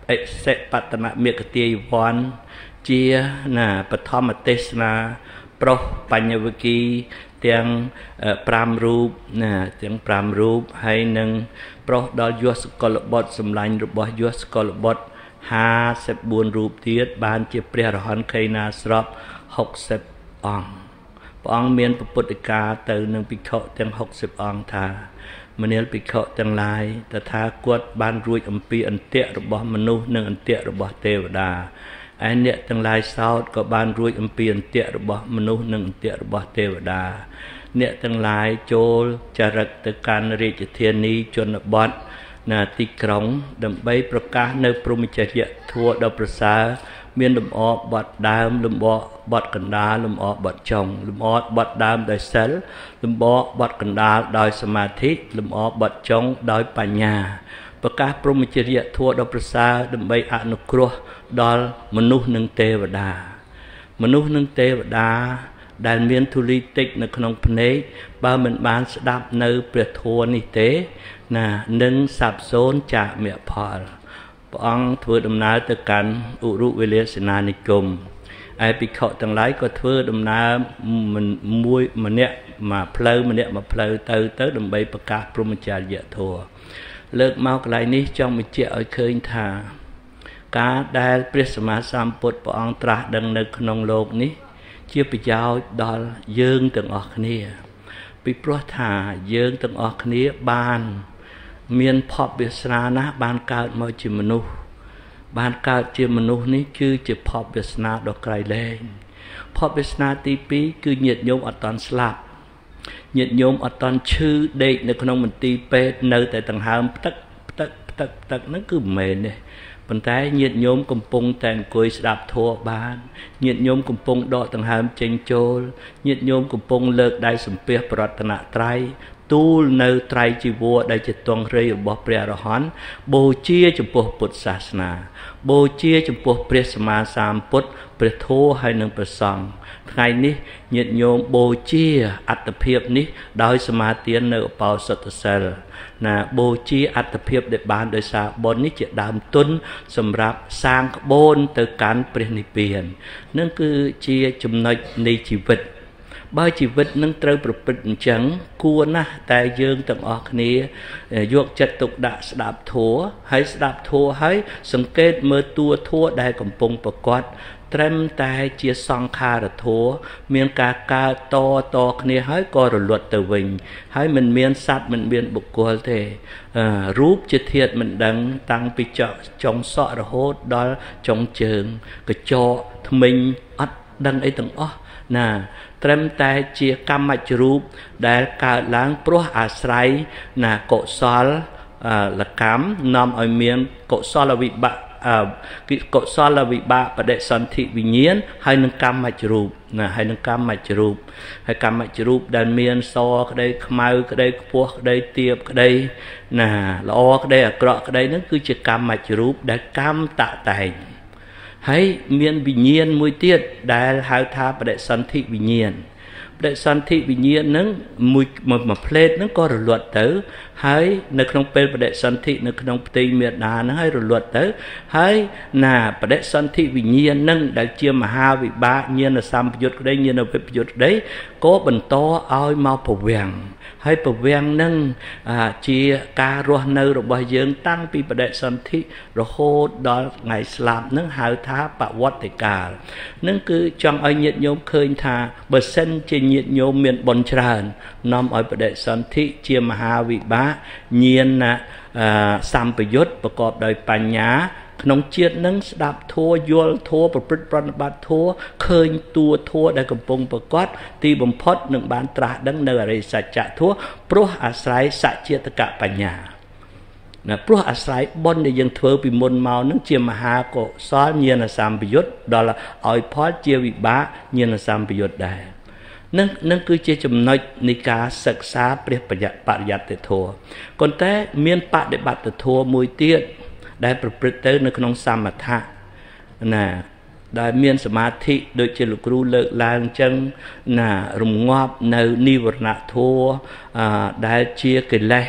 អិសេបតនមេកទាយវ័នជាណាបឋមទេសនាប្រុសបញ្ញវគិទាំងប្រាំរូបណាទាំងប្រាំរូបហើយនឹងប្រុសដល់យសកលបុត្រសម្លាញ់របស់យសកលបុត្រห้าสิบสี่រូបទៀតបានជាព្រះរហន្តខេណាស្របหกสิบអង្គព្រះអង្គមានពុទ្ធិកាទៅនឹងភិក្ខុទាំងหกสิบអង្គថាមនាលភិក្ខុទាំងឡាយតថាគតបានរួចអំពីអន្ទាក់របស់មនុស្សនិងអន្ទាក់របស់ទេវតាឯអ្នកទាំងឡាយសោតក៏បានរួចអំពីអន្ទាក់របស់មនុស្សនិងអន្ទាក់របស់ទេវតាអ្នកទាំងឡាយចូលចរិតទៅកាន់រាជធានីជនបទណាទីក្រុងដើម្បីប្រកាសនៅព្រហ្មចរិយធម៌ដ៏ប្រសើរមានលំអបទដើមលំអបទកណ្ដាលលំអបទចុងលំអបទដើមដោយសិលលំអបទកណ្ដាលដោយសមាធិលំអបទចុងដោយបញ្ញាប្រកាសព្រហ្មចរិយធម៌ដ៏ប្រសើរដើម្បីអនុគ្រោះដល់មនុស្សនិងទេវតាមនុស្សនិងទេវតាដែលមានធូលីតិចនៅក្នុងភ្នែកបើមិនបានស្ដាប់នៅព្រះធម៌នេះទេណានឹងសាប់សូន្យចាកមគ្គផលព្រះអង្គធ្វើដំណើរទៅកាន់ឧរុវេលាសេនានិគមឯភិក្ខុទាំងឡាយក៏ធ្វើដំណើរមួយម្នាក់មកផ្លូវម្នាក់មកផ្លូវទៅទៅដើម្បីប្រកាសព្រហ្មចរិយធម៌លើកមកកន្លែងនេះចង់បញ្ជាក់ឲ្យឃើញថាការដែលព្រះសម្មាសម្ពុទ្ធព្រះអង្គត្រាស់ដឹងនៅក្នុងโลกនេះជាប្រយោជន៍ដល់យើងទាំងអស់គ្នាពីព្រោះថាយើងទាំងអស់គ្នាបានមានភពវាសនាណាស់បានកើតមកជាមនុស្សបានកើតជាមនុស្សនេះគឺជាភពវាសនាដ៏ក្រៃលែងភពវាសនាទីពីរគឺញាតិញោមអត់តន់ស្លាប់ញាតិញោមអត់តន់ឈឺដេកនៅក្នុងមន្ទីរពេទ្យនៅតែដង្ហើមផ្ទឹកផ្ទឹកផ្ទឹកផ្ទឹកហ្នឹងគឺមិនមែនទេប៉ុន្តែញាតិញោមកំពុងតែអង្គុយស្ដាប់ធម៌បានញាតិញោមកំពុងដកដង្ហើមចេញចូលញាតិញោមកំពុងលើកដៃសំពះប្រតនត្រ័យទូលនៅត្រៃជីវរដែលជាទង្រីរបស់ព្រះអរហន្តបូជាចំពោះពុទ្ធសាសនាបូជាចំពោះព្រះសម្មាសម្ពុទ្ធព្រះធម៌ហើយនិងព្រះសង្ឃថ្ងៃនេះញាតិញោមបូជាអត្តភាពនេះដោយសមាទាននៅឧបោសថសិលណាបូជាអត្តភាពដែលបានដោយសារបុណ្យនេះជាដើមទុនសម្រាប់សាងក្បូនទៅកាន់ព្រះនិព្វាននឹងគឺជាចំណុចនៃជីវិតបើជីវិតនឹងត្រូវប្រព្រឹត្តអញ្ចឹងគួរណាស់តែយើងទាំងអស់គ្នាយកចិត្តទុកដាក់ស្ដាប់ធម៌ហើយស្ដាប់ធម៌ហើយសង្កេតមើលតួធម៌ដែលកំពុងប្រកបត្រឹមតែជាសង្ខារធម៌មានការកើតតតគ្នាហើយក៏រលត់ទៅវិញហើយមិនមានសត្វមិនមានបុគ្គលទេរូបជាធាតុមិនដឹងតាំងពីចុងសក់រហូតដល់ចុងជើងកញ្ចក់ធ្មេញអត់ដឹងអីទាំងអស់ណាត្រឹមតែជាកម្មច្ចរូបដែលកើតឡើងព្រោះអាស្រ័យណាកុសលលកម្មនាំឲ្យមានកុសលវិបាកកុសលវិបាកបដិសន្ធិវិញ្ញាណហើយនឹងកម្មច្ចរូបណាហើយនឹងកម្មច្ចរូបហើយកម្មច្ចរូបដែលមានសក្តីខ្មៅក្តីខ្ពស់ក្តីទាបក្តីណាល្អក្តីអាក្រក់ក្តីហ្នឹងគឺជាកម្មច្ចរូបដែលកម្មតតែងហើយមានវិញ្ញាណមួយទៀតដែលហៅថាបដិសន្ធិវិញ្ញាណបដិសន្ធិវិញ្ញាណហ្នឹងមួយមួយផ្លេតហ្នឹងក៏រលត់ទៅហើយនៅក្នុងពេលបដិសន្ធិនៅក្នុងផ្ទៃមេដាហ្នឹងហើយរលត់ទៅហើយណាបដិសន្ធិវិញ្ញាណហ្នឹងដែលជាមហាវិបាកញាណសម្ពយុត្តក្តីញាណវិបយុត្តក្តីក៏បន្តឲ្យមកពវាំងហើយពវាំងហ្នឹងជាការរស់នៅរបស់យើងតាំងពីបដិសន្ធិរហូតដល់ថ្ងៃស្លាប់ហ្នឹងហៅថាបវត្តិកាលហ្នឹងគឺចង់ឲ្យញាតិញោមឃើញថាបើសិនជាញាតិញោមមានបុណ្យច្រើននាំឲ្យបដិសន្ធិជាមហាវិបាកញាណសម្ពយុត្តប្រកបដោយបញ្ញាក្នុងជាតិនឹងស្ដាប់ធម៌យល់ធម៌ប្រព្រឹត្តប្រតិបត្តិធម៌ឃើញតួធម៌ដែលកំពុងប្រកបទីបំផុតនឹងបានត្រាស់ដឹងនៅអរិយសច្ចធម៌ព្រោះអាស្រ័យសច្ចេតកបញ្ញាណាព្រោះអាស្រ័យបុណ្យដែលយើងធ្វើពីមុនមកនឹងជាមហាកុសលញាណសម្ពយុត្តដល់ឲ្យផលជាវិបាកញាណសម្ពយុត្តដែរនឹងនឹងគឺជាចំណុចនៃការសិក្សាព្រះបរិយត្តិធម៌ប៉ុន្តែមានបដិបត្តិធម៌មួយទៀតដែលប្រព្រឹត្តទៅនៅក្នុងសមថៈណាដែលមានសមាធិដូចជាលោកគ្រូលើកឡើងអញ្ចឹងណារងាប់នៅនិវរណធម៌ដែលជាកិលេស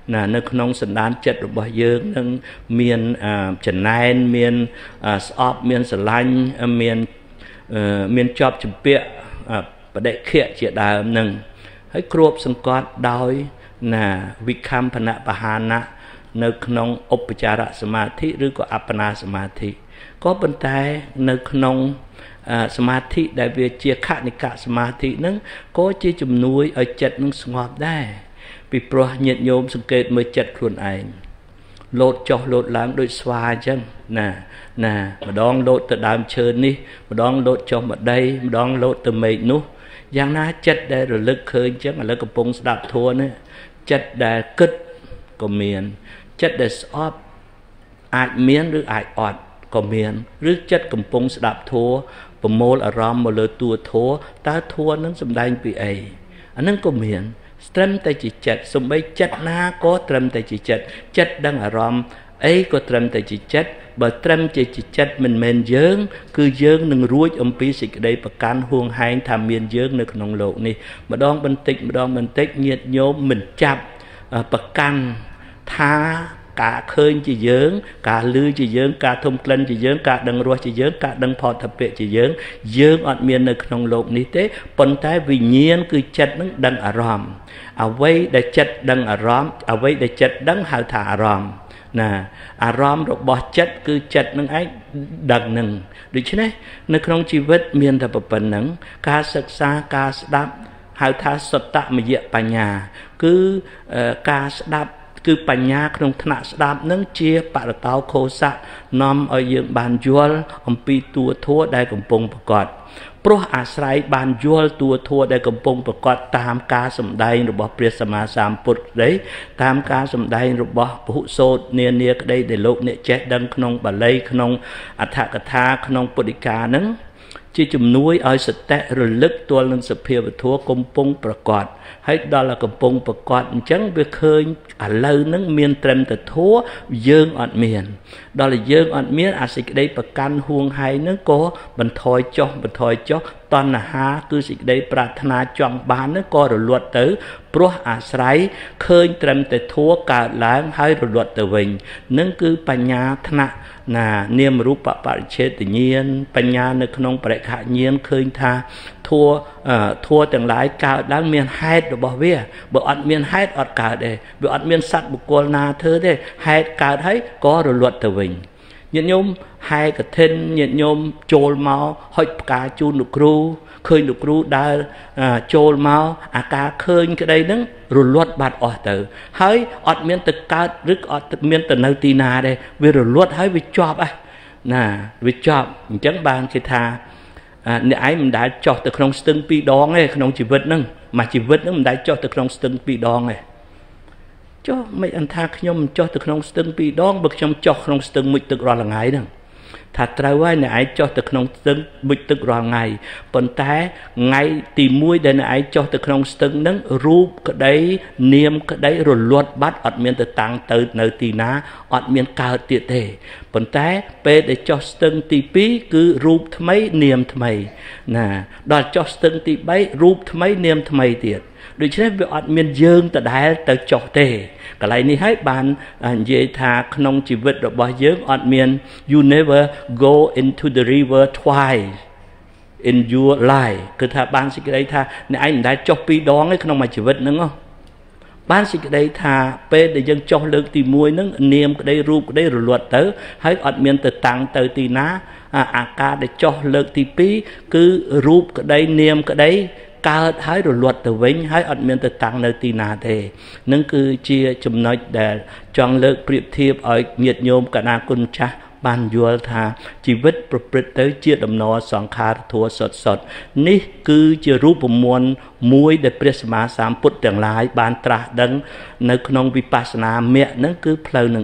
ណានៅក្នុងសន្តានចិត្តរបស់យើងនឹងមានចំណែនមានស្អប់មានស្រឡាញ់មានមានជាប់ជំពាក់បដិខៈជាដើមនឹងហើយគ្របសង្កត់ដោយណាវិខម្ភនបហានៈនៅក្នុងឧបចារសមាធិឬក៏អបណាសមាធិក៏ប៉ុន្តែនៅក្នុងសមាធិដែលវាជាខនិកសមាធិហ្នឹងក៏ជាជំនួយឲ្យចិត្តនឹងស្ងប់ដែរពីព្រោះញាតិញោមសង្កេតមើលចិត្តខ្លួនឯងលោតចុះលោតឡើងដូចស្វាអញ្ចឹងណាណាម្ដងលោតទៅដើមឈើនេះម្ដងលោតចុះមកដីម្ដងលោតទៅមេឃនោះយ៉ាងណាចិត្តដែលរលឹកឃើញអញ្ចឹងឥឡូវកំពុងស្ដាប់ធម៌នេះចិត្តដែលគិតក៏មានចិត្តដែលស្អប់អាចមានឬអាចអត់ក៏មានឬចិត្តកំពុងស្ដាប់ធម៌ប្រមូលអារម្មណ៍មកលើតួធម៌តើធម៌នឹងសម្ដែងពីអីអានឹងក៏មានត្រឹមតែជាចិត្តសំបីចិត្តណាក៏ត្រឹមតែជាចិត្តចិត្តដឹងអារម្មណ៍អីក៏ត្រឹមតែជាចិត្តបើត្រឹមជាចិត្តមិនមែនយើងគឺយើងនឹងរួចអំពីសេចក្តីប្រកាន់ហួងហែងថាមានយើងនៅក្នុងโลกនេះម្ដងបន្តិចម្ដងបន្តិចញាតិញោមមិនចាប់ប្រកាន់ថាការឃើញជាយើងការឮជាយើងការធំក្លិនជាយើងការដឹងរសជាយើងការដឹងផតភៈជាយើងយើងអត់មាននៅក្នុងโลกនេះទេប៉ុន្តែវិញ្ញាណគឺចិត្តនឹងដឹងអារម្មណ៍អ្វីដែលចិត្តដឹងអារម្មណ៍អ្វីដែលចិត្តដឹងហៅថាអារម្មណ៍ណាអារម្មណ៍របស់ចិត្តគឺចិត្តនឹងឯងដឹងនឹងដូច្នេះនៅក្នុងជីវិតមានតែប៉ុណ្្នឹងការសិក្សាការស្ដាប់ហៅថាសត្តមយៈបញ្ញាគឺការស្ដាប់គឺបញ្ញាក្នុងថ្នាក់ស្ដាប់នឹងជាបរតោខោសៈនាំឲ្យយើងបានយល់អំពីតួធម៌ដែលកំពុងប្រកបព្រោះអាស្រ័យបានយល់តួធម៌ដែលកំពុងប្រកបតាមការសម្ដែងរបស់ព្រះសម្មាសម្ពុទ្ធក្តីតាមការសម្ដែងរបស់ពហុសូត្រនានាក្តីដែលលោកអ្នកចេះដឹងក្នុងបាលីក្នុងអដ្ឋកថាក្នុងពុទ្ធិកានឹងជាជំនួយឲ្យសតិរលឹកទល់នឹងសភាវធម៌កំពុងប្រកបហើយដល់តែកំពុងប្រកបអញ្ចឹងវាឃើញឥឡូវហ្នឹងមានត្រឹមតែធម៌យើងអត់មានដល់តែយើងអត់មានអាសេចក្តីប្រកាន់ហួងហែងហ្នឹងក៏បន្ថយចុះបន្ថយចុះតណ្ហាគឺសេចក្តីប្រាថ្នាចង់បានហ្នឹងក៏រលត់ទៅព្រោះអាស្រ័យឃើញត្រឹមតែធម៌កើតឡើងហើយរលត់ទៅវិញនឹងគឺបញ្ញាថ្នាក់ណានាមរូបបរិច្ឆេទញ្ញាណបញ្ញានៅក្នុងបរិក្ខញ្ញាណឃើញថាធัวធัวទាំងឡាយកើតឡើងមានហេតុរបស់វាបើអត់មានហេតុអត់កើតទេវាអត់មានសត្វបុគ្គលណាធ្វើទេហេតុកើតហើយក៏រលត់ទៅវិញញាតិញោមហែកឋិនញាតិញោមចូលមកហុចផ្កាជូនលោកគ្រូឃើញលោកគ្រូដើរចូលមកអាការឃើញក្តីហ្នឹងរលត់បាត់អស់ទៅហើយអត់មានទៅកើតឬអត់មានទៅនៅទីណាទេវារលត់ហើយវាជាប់ណាវាជាប់អញ្ចឹងបានគេថាអ្នកឯងមិនដែលចោះទៅក្នុងស្ទឹងពីរដងទេក្នុងជីវិតហ្នឹងមួយជីវិតហ្នឹងមិនដែលចោះទៅក្នុងស្ទឹងពីរដងទេចុះមិនអន្តថាខ្ញុំចុះទៅក្នុងស្ទឹងពីរដងបើខ្ញុំចុះក្នុងស្ទឹងមុជទឹករាល់ថ្ងៃហ្នឹងថាត្រូវហើយអ្នកឯងចុះទៅក្នុងស្ទឹងមុជទឹករាល់ថ្ងៃប៉ុន្តែថ្ងៃទីមួយដែលអ្នកឯងចុះទៅក្នុងស្ទឹងហ្នឹងរូបក្តីនាមក្តីរលត់បាត់អត់មានទៅតាំងទៅនៅទីណាអត់មានកើតទៀតទេប៉ុន្តែពេលដែលចុះស្ទឹងទីពីរគឺរូបថ្មីនាមថ្មីណាដល់ចុះស្ទឹងទីបីរូបថ្មីនាមថ្មីទៀតដូច្នេះវាអត់មានយើងដដែលទៅចុះទេកន្លែងនេះហើយបាននិយាយថាក្នុងជីវិតរបស់យើងអត់មាន you never go into the river twice in your life គឺថាបានសេចក្តីថាអ្នកឯងមិនដែលចុះពីរដងទេក្នុងមួយជីវិតហ្នឹងបានសេចក្តីថាពេលដែលយើងចុះលើកទីមួយហ្នឹងនាមក្តីរូបក្តីរលត់ទៅហើយអត់មានទៅតាំងទៅទីណាអាការដែលចុះលើកទីពីរគឺរូបក្តីនាមក្តីកើតហើយរលត់ទៅវិញហើយអត់មានទៅតាំងនៅទីណាទេនឹងគឺជាចំណុចដែលចង់លើកប្រៀបធៀបឲ្យញាតិញោមកណាគុណចាស់បានយល់ថាជីវិតប្រព្រឹត្តទៅជាដំណរសង្ខារធัวសុទ្ធសុទ្ធនេះគឺជារូបមន្តមួយដែលព្រះសម្មាសម្ពុទ្ធទាំងឡាយបានត្រាស់ដឹងនៅក្នុងវិបស្សនាមគ្គហ្នឹងគឺផ្លូវនឹងឯង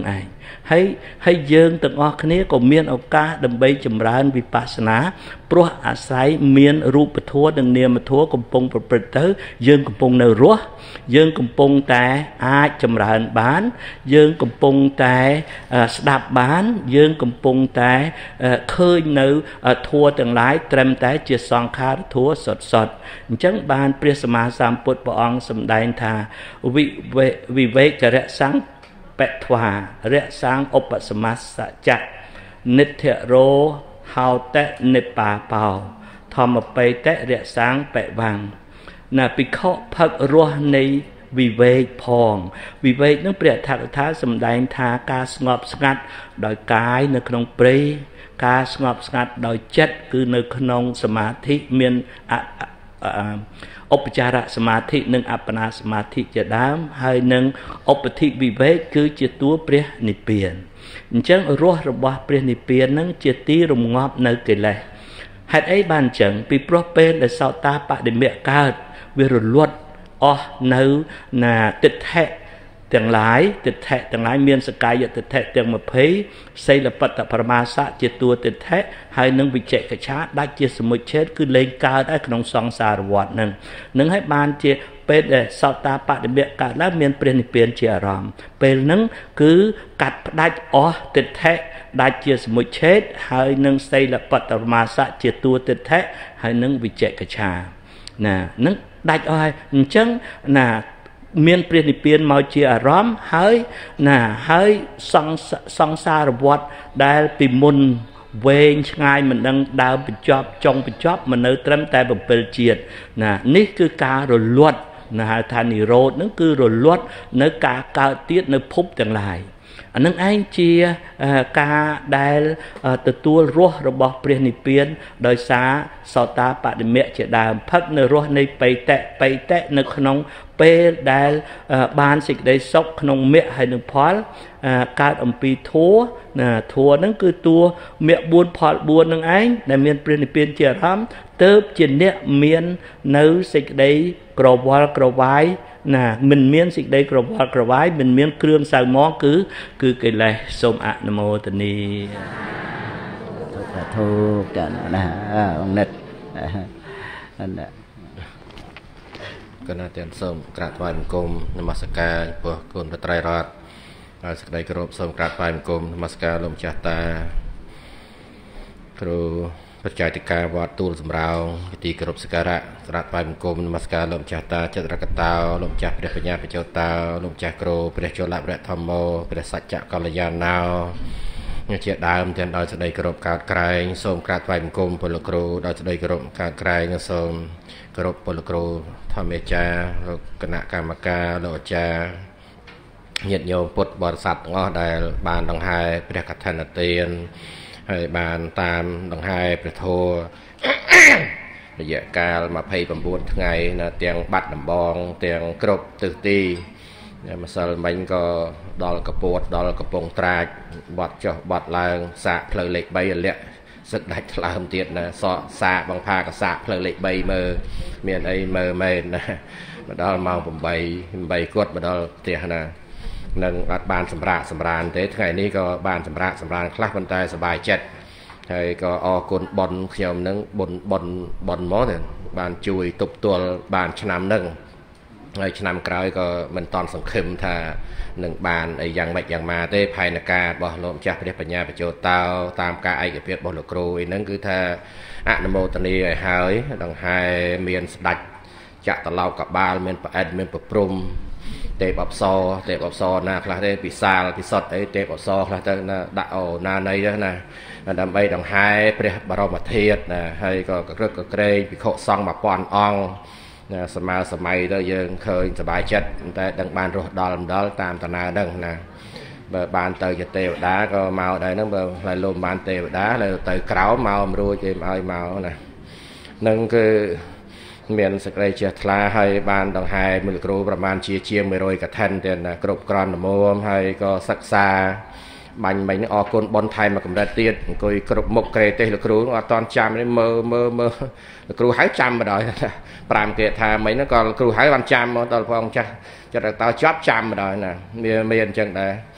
ហើយហើយយើងទាំងអស់គ្នាក៏មានឱកាសដើម្បីចម្រើនវិបស្សនាព្រោះអាស្រ័យមានរូបធម៌និងនាមធម៌កំពុងប្រព្រឹត្តទៅយើងកំពុងនៅរស់យើងកំពុងតែអាចចម្រើនបានយើងកំពុងតែស្ដាប់បានយើងកំពុងតែឃើញនៅធម៌ទាំងឡាយត្រឹមតែជាសង្ខារធម៌សុទ្ធសុទ្ធអញ្ចឹងបានព្រះសម្មាសម្ពុទ្ធព្រះអង្គសម្ដែងថាវិវិវេករៈសង្បត្វារសាងឧបសមស្សចៈនិទ្ធិរោហោតៈនិបាបោធម្មបេតៈរសាងបវាំងណាភិក្ខុផឹករស់នៃវិវេកផងវិវេកនឹងព្រះអធិដ្ឋានសម្ដែងថាការស្ងប់ស្ងាត់ដោយកាយនៅក្នុងព្រៃការស្ងប់ស្ងាត់ដោយចិត្តគឺនៅក្នុងសមាធិមានឧបចារសមាធិនិងអបណាសមាធិជាដើមហើយនឹងឧបធិវិវេកគឺជាតួព្រះនិព្វានអញ្ចឹងរស់របស់ព្រះនិព្វាននឹងជាទីរងាប់នៅកិលេសហេតុអីបានអញ្ចឹងពីព្រោះពេលដែលសោតាបតិមៈកើតវារលត់អស់នៅណាទិដ្ឋិទាំងឡាយទិដ្ឋិទាំងឡាយមានសកាយទិដ្ឋិទាំងยี่สิบសីលបត្តប្រមាសៈជាតួទិដ្ឋិហើយនឹងវិជកិច្ឆាដាច់ជាសមុច្ឆេទគឺលែងកើតឲ្យក្នុងសង្សារវដ្តនឹងនឹងឲ្យបានជាពេលដែលសោតាបតិមៈកើតឡើងមានព្រះនិព្វានជាអារម្មណ៍ពេលហ្នឹងគឺកាត់ផ្ដាច់អស់ទិដ្ឋិដាច់ជាសមុច្ឆេទហើយនឹងសីលបត្តប្រមាសៈជាតួទិដ្ឋិហើយនឹងវិជកិច្ឆាណានឹងដាច់អស់ហើយអញ្ចឹងណាមានព្រះនិព្វានមកជាអារម្មណ៍ហើយណាហើយសង្សង្សារវដ្តដែលពីមុនវែងឆ្ងាយមិនដឹងដើមបញ្ចប់ចុងបញ្ចប់មិននៅត្រឹមតែbảyជាតិណានេះគឺការរលត់ណាហៅថានិរោធនឹងគឺរលត់នៅការកើតទៀតនៅភពទាំងឡាយអានឹងឯងជាការដែលទទួលរស់របស់ព្រះនិព្វានដោយសារសោតាបតិមៈជាដើមផឹកនៅរស់នៃបេតិបេតិនៅក្នុងពេលដែលបានសេចក្តីសុខក្នុងមគ្គហើយនឹងផលកើតអំពីធัวណាធัวហ្នឹងគឺតួមគ្គbốnផលbốnនឹងឯងដែលមានព្រះនិព្វានជាអារម្មណ៍ទៅជាអ្នកមាននៅសេចក្តីក្រវល់ក្រវាយណាមិនមានសេចក្តីក្រវល់ក្រវាយមិនមានគ្រឿងសៅហ្មងគឺគឺកិលេសសូមអនុមោទនាធូបកាលណាអង្គនិតអនគណៈទាំងសូមក្រាបថ្វាយបង្គំនមស្ការព្រះគុណព្រះត្រៃរតន៍ហើយសេចក្តីគោរពសូមក្រាបថ្វាយបង្គំនមស្ការលោកម្ចាស់តាគ្រូបច្ចេកទេសវត្តទូលសម្រោងទីគោរពសក្ការៈក្រាបថ្វាយបង្គំនមស្ការលោកម្ចាស់តាចិត្តរកតោលោកម្ចាស់ព្រះបញ្ញាបច្ចោតោលោកម្ចាស់គ្រូព្រះចលៈព្រះធម្មោព្រះសច្ចៈកល្យាណោជាដើមទាំងដោយសេចក្តីគោរពកើតក្រែងសូមក្រាបថ្វាយបង្គំពលគ្រូដោយសេចក្តីគោរពកើតក្រែងសូមគោរពពលគ្រូធម្មអាចារ្យលោកគណៈកម្មការលោកអាចារ្យញាតិញោមពុទ្ធបរិស័ទទាំងអស់ដែលបានដង្ហែព្រះកឋិនទានហើយបានតាមដង្ហែព្រះធម៌រយៈកាលยี่สิบเก้าថ្ងៃនៅទាំងបាត់ដំបងទាំងគ្រប់ទិសទីម្សិលមិញក៏ដល់កពួតដល់កំពង់ត្រាចបាត់ចុះបាត់ឡើងសាកផ្លូវលេខបីលាក់សឹកដាច់ថ្លើមទៀតណាសក់សាកបង្ផាកសាកផ្លូវលេខបីមើលមានអីមើលមែនណាមកដល់ម៉ោងeightគាត់មកដល់ផ្ទះណានឹងអត់បានសម្រាកសម្រានទេថ្ងៃនេះក៏បានសម្រាកសម្រានខ្លះប៉ុន្តែសប្បាយចិត្តហើយក៏អរគុណប៉ុនខ្ញុំនឹងបុនបុនបុនមកបានជួយទប់ទល់បានឆ្នាំនឹងហើយឆ្នាំក្រោយក៏មិនតន់សង្ឃឹមថានឹងបានអីយ៉ាងម៉េចយ៉ាងម៉ាទេផែនការរបស់លោកម្ចាស់ព្រះបញ្ញាបច្ចោតោតាមការឯកភាពរបស់លោកគ្រូអីហ្នឹងគឺថាអនុមោទនាឲ្យហើយដង្ហែមានស្ដាច់ចាក់តឡោកកបាលមានប្រអិតមានប្រព្រំទេពអប្សរទេពអប្សរណាខ្លះទេពិសាលពិសុទ្ធអីទេពអប្សរខ្លះទៅណាដាក់អូណានៃទៅណាដើម្បីដង្ហែព្រះបរមធាតុណាហើយក៏ក្រឹកក្រែងភិក្ខុសង្ឃmột nghìnអង្គណាសម័យសម័យទៅយើងឃើញសប្បាយចិត្តតែដឹងបានរស់ដល់ម្ដងតាមតាណាដឹងណាបើបានទៅជាទេវតាក៏មកដែរហ្នឹងបើហើយលោកបានទេវតាហើយទៅក្រោមមកមិនរួចទេឲ្យមកណានឹងគឺមានសេចក្តីជ្រះថ្លាហើយបានដង្ហែមួយគ្រូប្រមាណជាជាងone hundredកឋិនទៀតណាគ្រប់ក្រននមមហើយក៏សិក្សាបាញ់មិញអរគុណប៉ុនថែមមកកម្រិតទៀតអង្គុយគ្រប់មុខក្រេទេសលោកគ្រូអត់តន់ចាំនេះមើលមើលមើលលោកគ្រូហៅចាំបណ្ដោយប្រាំគេថាមិញហ្នឹងក៏គ្រូហៅបានចាំមកដល់ផងចាស់ចិត្តតើជាប់ចាំបណ្ដោយណាមានមានអញ្ចឹងដែរអ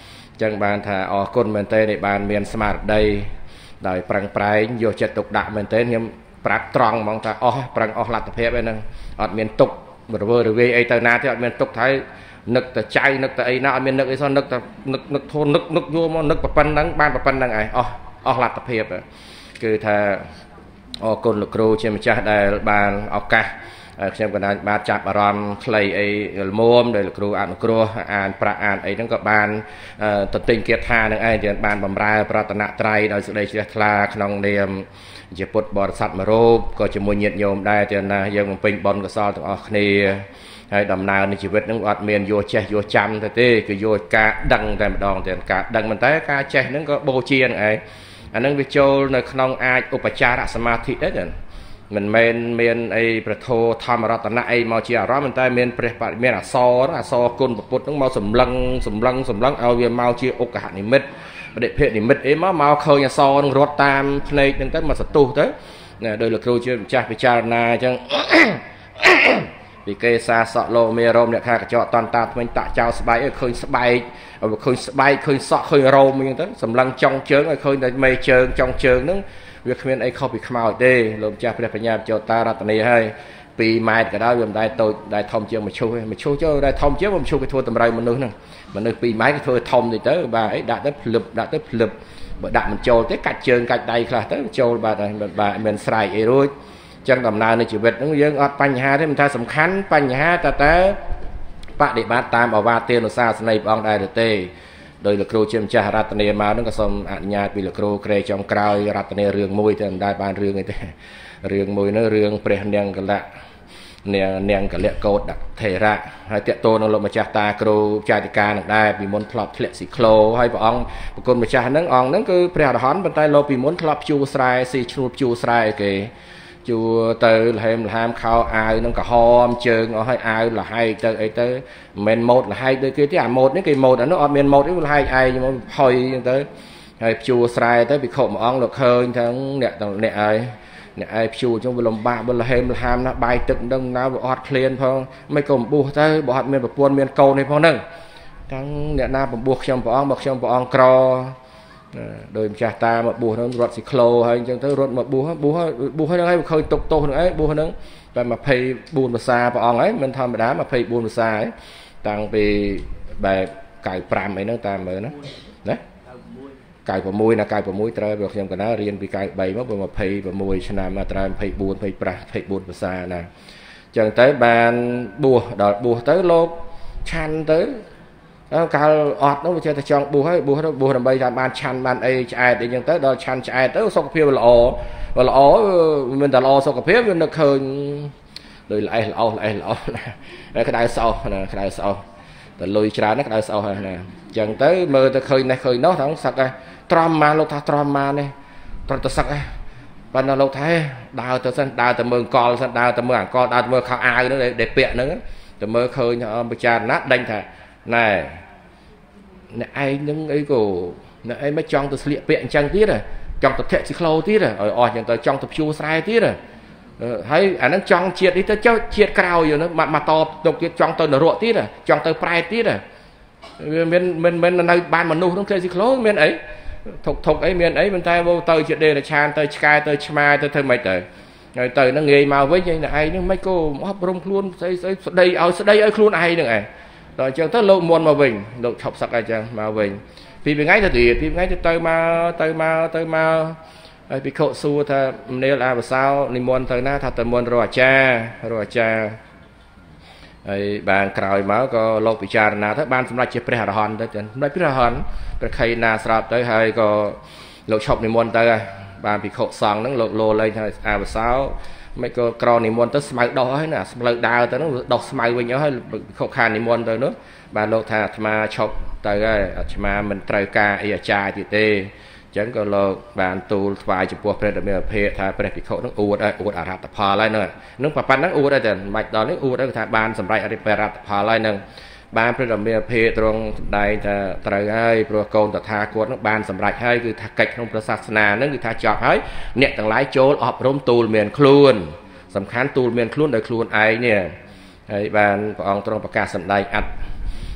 ចឹងបានថាអរគុណមែនទេដែលបានមានស្មារតីដោយប្រឹងប្រែងយកចិត្តទុកដាក់មែនទេខ្ញុំប្រាប់ត្រង់ហ្មងថាអស់ប្រឹងអស់លទ្ធភាពឯហ្នឹងអត់មានទុករវើរវាយអីទៅណាទេអត់មានទុកថៃនឹកតែចៅនឹកតែអីណាអត់មាននឹកអីសោះនឹកតែនឹកនឹកធូននឹកនឹកយកមកនឹកប៉ុណ្ណឹងបានប៉ុណ្ណឹងឯងអស់អស់លទ្ធភាពគឺថាអរគុណលោកគ្រូជាម្ចាស់ដែលបានឱកាសខ្ញុំក៏បានចាប់អារម្មណ៍ខ្លីអីល្មមដែលលោកគ្រូអនុគ្រោះអានប្រាក់អានអីហ្នឹងក៏បានទន្ទិញគាថានឹងឯងដែលបានបម្រើប្រតនត្រ័យដោយសេចក្តីជ្រះថ្លាក្នុងនាមជាពុទ្ធបរិស័ទមួយរូបក៏ជាមួយញាតិញោមដែរទៀតណាយើងបំពេញបុណ្យកុសលទាំងអស់គ្នាហើយដំណើរនៃជីវិតហ្នឹងអត់មានយកចេះយកចាំទៅទេគឺយកការដឹងតែម្ដងទៀតការដឹងមិនតែការចេះហ្នឹងក៏បូជានឹងឯងអាហ្នឹងវាចូលនៅក្នុងអាចឧបចារសមាធិដែរចឹងមិនមែនមានអីប្រធោធម្មរតនៈអីមកជាអារម្មណ៍តែមានព្រះបរិមានអសរអសរគុណពុទ្ធហ្នឹងមកសម្លឹងសម្លឹងសម្លឹងឲ្យវាមកជាឧក្ហនិមិត្តបដិភេទនិមិត្តអីមកមកឃើញអសរនឹងរត់តាមភ្នែកហ្នឹងទៅមកសទុះទៅដោយលោកគ្រូជាម្ចាស់ពិចារណាអញ្ចឹងពីកេសាសក់លោមេរោមអ្នកខាកញ្ចក់តនតាថ្មិញតាក់ចោលស្បែកឲ្យឃើញស្បែកឲ្យឃើញស្បែកឃើញសក់ឃើញរោមអញ្ចឹងទៅសម្លឹងចុងជើងឲ្យឃើញតែមេជើងចុងជើងហ្នឹងវាគ្មានអីខុសពីខ្មោចទេលោកម្ចាស់ព្រះបញ្ញាបច្ចោតារតនីហើយពីរម៉ែត្រក៏ដោយវាមិនដែលតូចដែលធំជាងមឈូសទេមឈូសចូលដែលធំជាងមឈូសគេធ្វើតម្រូវមនុស្សហ្នឹងមនុស្សពីរម៉ែត្រគេធ្វើធំតិចទៅបាទអីដាក់ទៅភ្លឹបដាក់ទៅភ្លឹបបើដាក់មិនចូលទេកាច់ជើងកាច់ដៃខ្លះទៅចូលបាទហើយបាទមានស្រែកអីរួចចឹងដំណើរនៃជីវិតហ្នឹងយើងអត់បញ្ហាទេមិនថាសំខាន់បញ្ហាតើតើបដិបត្តិតាមអវាទានុសាសនាព្រះអង្គដែរទេដោយលោកគ្រូជាម្ចាស់រតនាមកហ្នឹងក៏សូមអនុញ្ញាតពីលោកគ្រូក្រេចុងក្រោយរតនារឿងមួយទៅមិនដែលបានរឿងអីទេរឿងមួយនោះរឿងព្រះនាងកលៈនាងនាងកលៈកោតថេរៈហើយតេតោនឹងលោកម្ចាស់តាគ្រូចាតិកានឹងដែរពីមុនធ្លាប់ធ្លាក់ស៊ីក្លូហើយព្រះអង្គប្រគុណម្ចាស់ហ្នឹងអង្គហ្នឹងគឺព្រះអរហន្តប៉ុន្តែលោកពីមុនធ្លាប់ជួស្រែស៊ីឈ្នួលជួស្រែគេជួទៅលហេមលហាមខោអាវនឹងក្រហមជើងអស់ហើយអាវលហែកទៅអីទៅមិនមែនម៉ូតលហែកដូចគេទេអាម៉ូតនេះគេម៉ូតអានោះអត់មានម៉ូតទេលហែកឯងមកផុយអញ្ចឹងទៅហើយជួស្រែទៅពិខុមួយអង្គលោកឃើញទាំងអ្នកអ្នកហើយអ្នកឯងព្យួរចឹងវាលំបាកវាលហេមលហាមណាបាយទឹកដឹងណាវាអត់ឃ្លានផងមិនក៏បំពោះទៅបើអត់មានប្រពន្ធមានកូននេះផងហ្នឹងទាំងអ្នកណាបំពោះខ្ញុំព្រះអង្គមកខ្ញុំព្រះអង្គក្រដោយម្ចាស់តាមកបួសហ្នឹងរត់ស៊ីក្លូហើយអញ្ចឹងទៅរត់មកបួសបួសបួសហ្នឹងហើយឃើញទុកទោសហ្នឹងឯងបួសហ្នឹងតែម្ភៃបួនភាសាព្រះអង្គហើយមិនធម្មតាម្ភៃបួនភាសាហើយតាំងពីបែបកៅប្រាំអីហ្នឹងតាមមើលណាណាកៅប្រាំណាកៅប្រាំត្រូវបើខ្ញុំកណារៀនពីកៅបីមកបើម្ភៃប្រាំឆ្នាំមកត្រូវម្ភៃបួន ម្ភៃប្រាំ ម្ភៃបួនភាសាណាអញ្ចឹងទៅបានបួសដល់បួសទៅលោកឆាន់ទៅកាលអត់នោះវាចេះតែចង់បួសហើយបួសទៅបួសដើម្បីតាមបានឆាន់បានអីឆ្អែតអីចឹងទៅដល់ឆាន់ឆ្អែតទៅសុខភាពល្អបើល្អមិនតែល្អសុខភាពវានឹកឃើញដោយល្អេះល្អល្អេះល្អណាក្តៅស្អុះណាក្តៅស្អុះតែលុយច្រើនណាក្តៅស្អុះហើយណាអញ្ចឹងទៅមើលទៅឃើញនេះឃើញនោះថងសឹកត្រមមកលោកថាត្រមមកនេះត្រទៅសឹកប៉ុន្តែលោកថាដើរទៅសិនដើរទៅមើលកលសិនដើរទៅមើលអង្កលដើរទៅមើលខោអាវហ្នឹងដែលពាក់ហ្នឹងទៅមើលឃើញពិចារណាដេញថាណែអ្នកឯងនឹងអីក៏អ្នកឯងមិនចង់ទៅស្លៀកពាក់អញ្ចឹងទៀតចង់ទៅធាក់ស៊ីក្លូទៀតឲ្យអស់អញ្ចឹងទៅចង់ទៅព្យួរស្រែទៀតហើយអាហ្នឹងចង់ជាតិនេះទៅចុះជាតិក្រោយហ្នឹងមកតបទុកទៀតចង់ទៅនរកទៀតចង់ទៅប្រែទៀតវាមានមិនមិននៅបានមនុស្សហ្នឹងធាក់ស៊ីក្លូមានអីថុកថុកអីមានអីមិនតែទៅជាដេរឆានទៅឆ្កែទៅឆ្មាទៅធ្វើម៉េចទៅហើយទៅហ្នឹងងាយមកវិញឯងឯងហ្នឹងមិនក៏អប់រំខ្លួនស្អីស្អីស្ដីឲ្យស្ដីឲ្យខ្លួនឯងហ្នឹងឯងដល់អញ្ចឹងទៅលោកមុនមកវិញលោកឈប់សឹកអញ្ចឹងមកវិញពីថ្ងៃទៅទៀតពីថ្ងៃទៅទៅមកទៅមកទៅមកហើយភិក្ខុសួរថាមនាលអាវសោនិមន្តទៅណាថាទៅមុនរកអាចារ្យរកអាចារ្យហើយបានក្រោយមកក៏លោកពិចារណាទៅបានសម្រេចជាព្រះអរហន្តទៅសម្រេចព្រះអរហន្តព្រះខៃណាស្រាប់ទៅហើយក៏លោកឈប់និមន្តទៅបានភិក្ខុសង្ឃហ្នឹងលោកលោលេងថាអាវសោមិនក៏ក្រនិមន្តទៅស្មៅដោះហើយណាស្មៅដើរទៅនោះដោះស្មៅវិញហើយខុសខាននិមន្តទៅនោះបានលោកថាអាត្មាឈប់ទៅហើយអាត្មាមិនត្រូវការអីអាចារ្យទៀតទេអញ្ចឹងក៏លោកបានទូលថ្វាយចំពោះព្រះដ៏មានអភ័យថាព្រះភិក្ខុនឹងអួតហើយអួតអរហត្តផលហើយនោះនឹងប៉ប៉ាន់ហ្នឹងអួតហើយតែមិនដល់នេះអួតហើយថាបានសម្រេចអរិយបរត្តផលហើយនឹងបានព្រះដ៏មានអភ័យត្រង់សម្ដែងថាត្រូវហើយព្រោះកូនតថាគតនឹងបានសម្រេចហើយគឺថាកិច្ចក្នុងព្រះសាសនាហ្នឹងគឺថាចប់ហើយអ្នកទាំងឡាយចូលអប់រំទូលមានខ្លួនសំខាន់ទូលមានខ្លួនដោយខ្លួនឯងនេះហើយបានព្រះអង្គទ្រង់ប្រកាសសម្ដែងអត្ត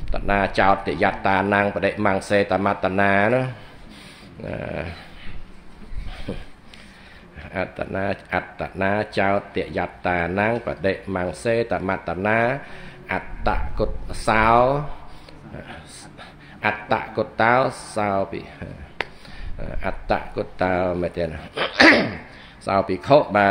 តណាចោតតិយត្តានាងបដិមង្សេតមតនានោះអត្តនាអត្តនាចោតតិយត្តានាងបដិមង្សេតមតនាអត្តគុតសោអត្តគុតតោសោពីអត្តគុតតោមែនទេសោភិក្ខុបាន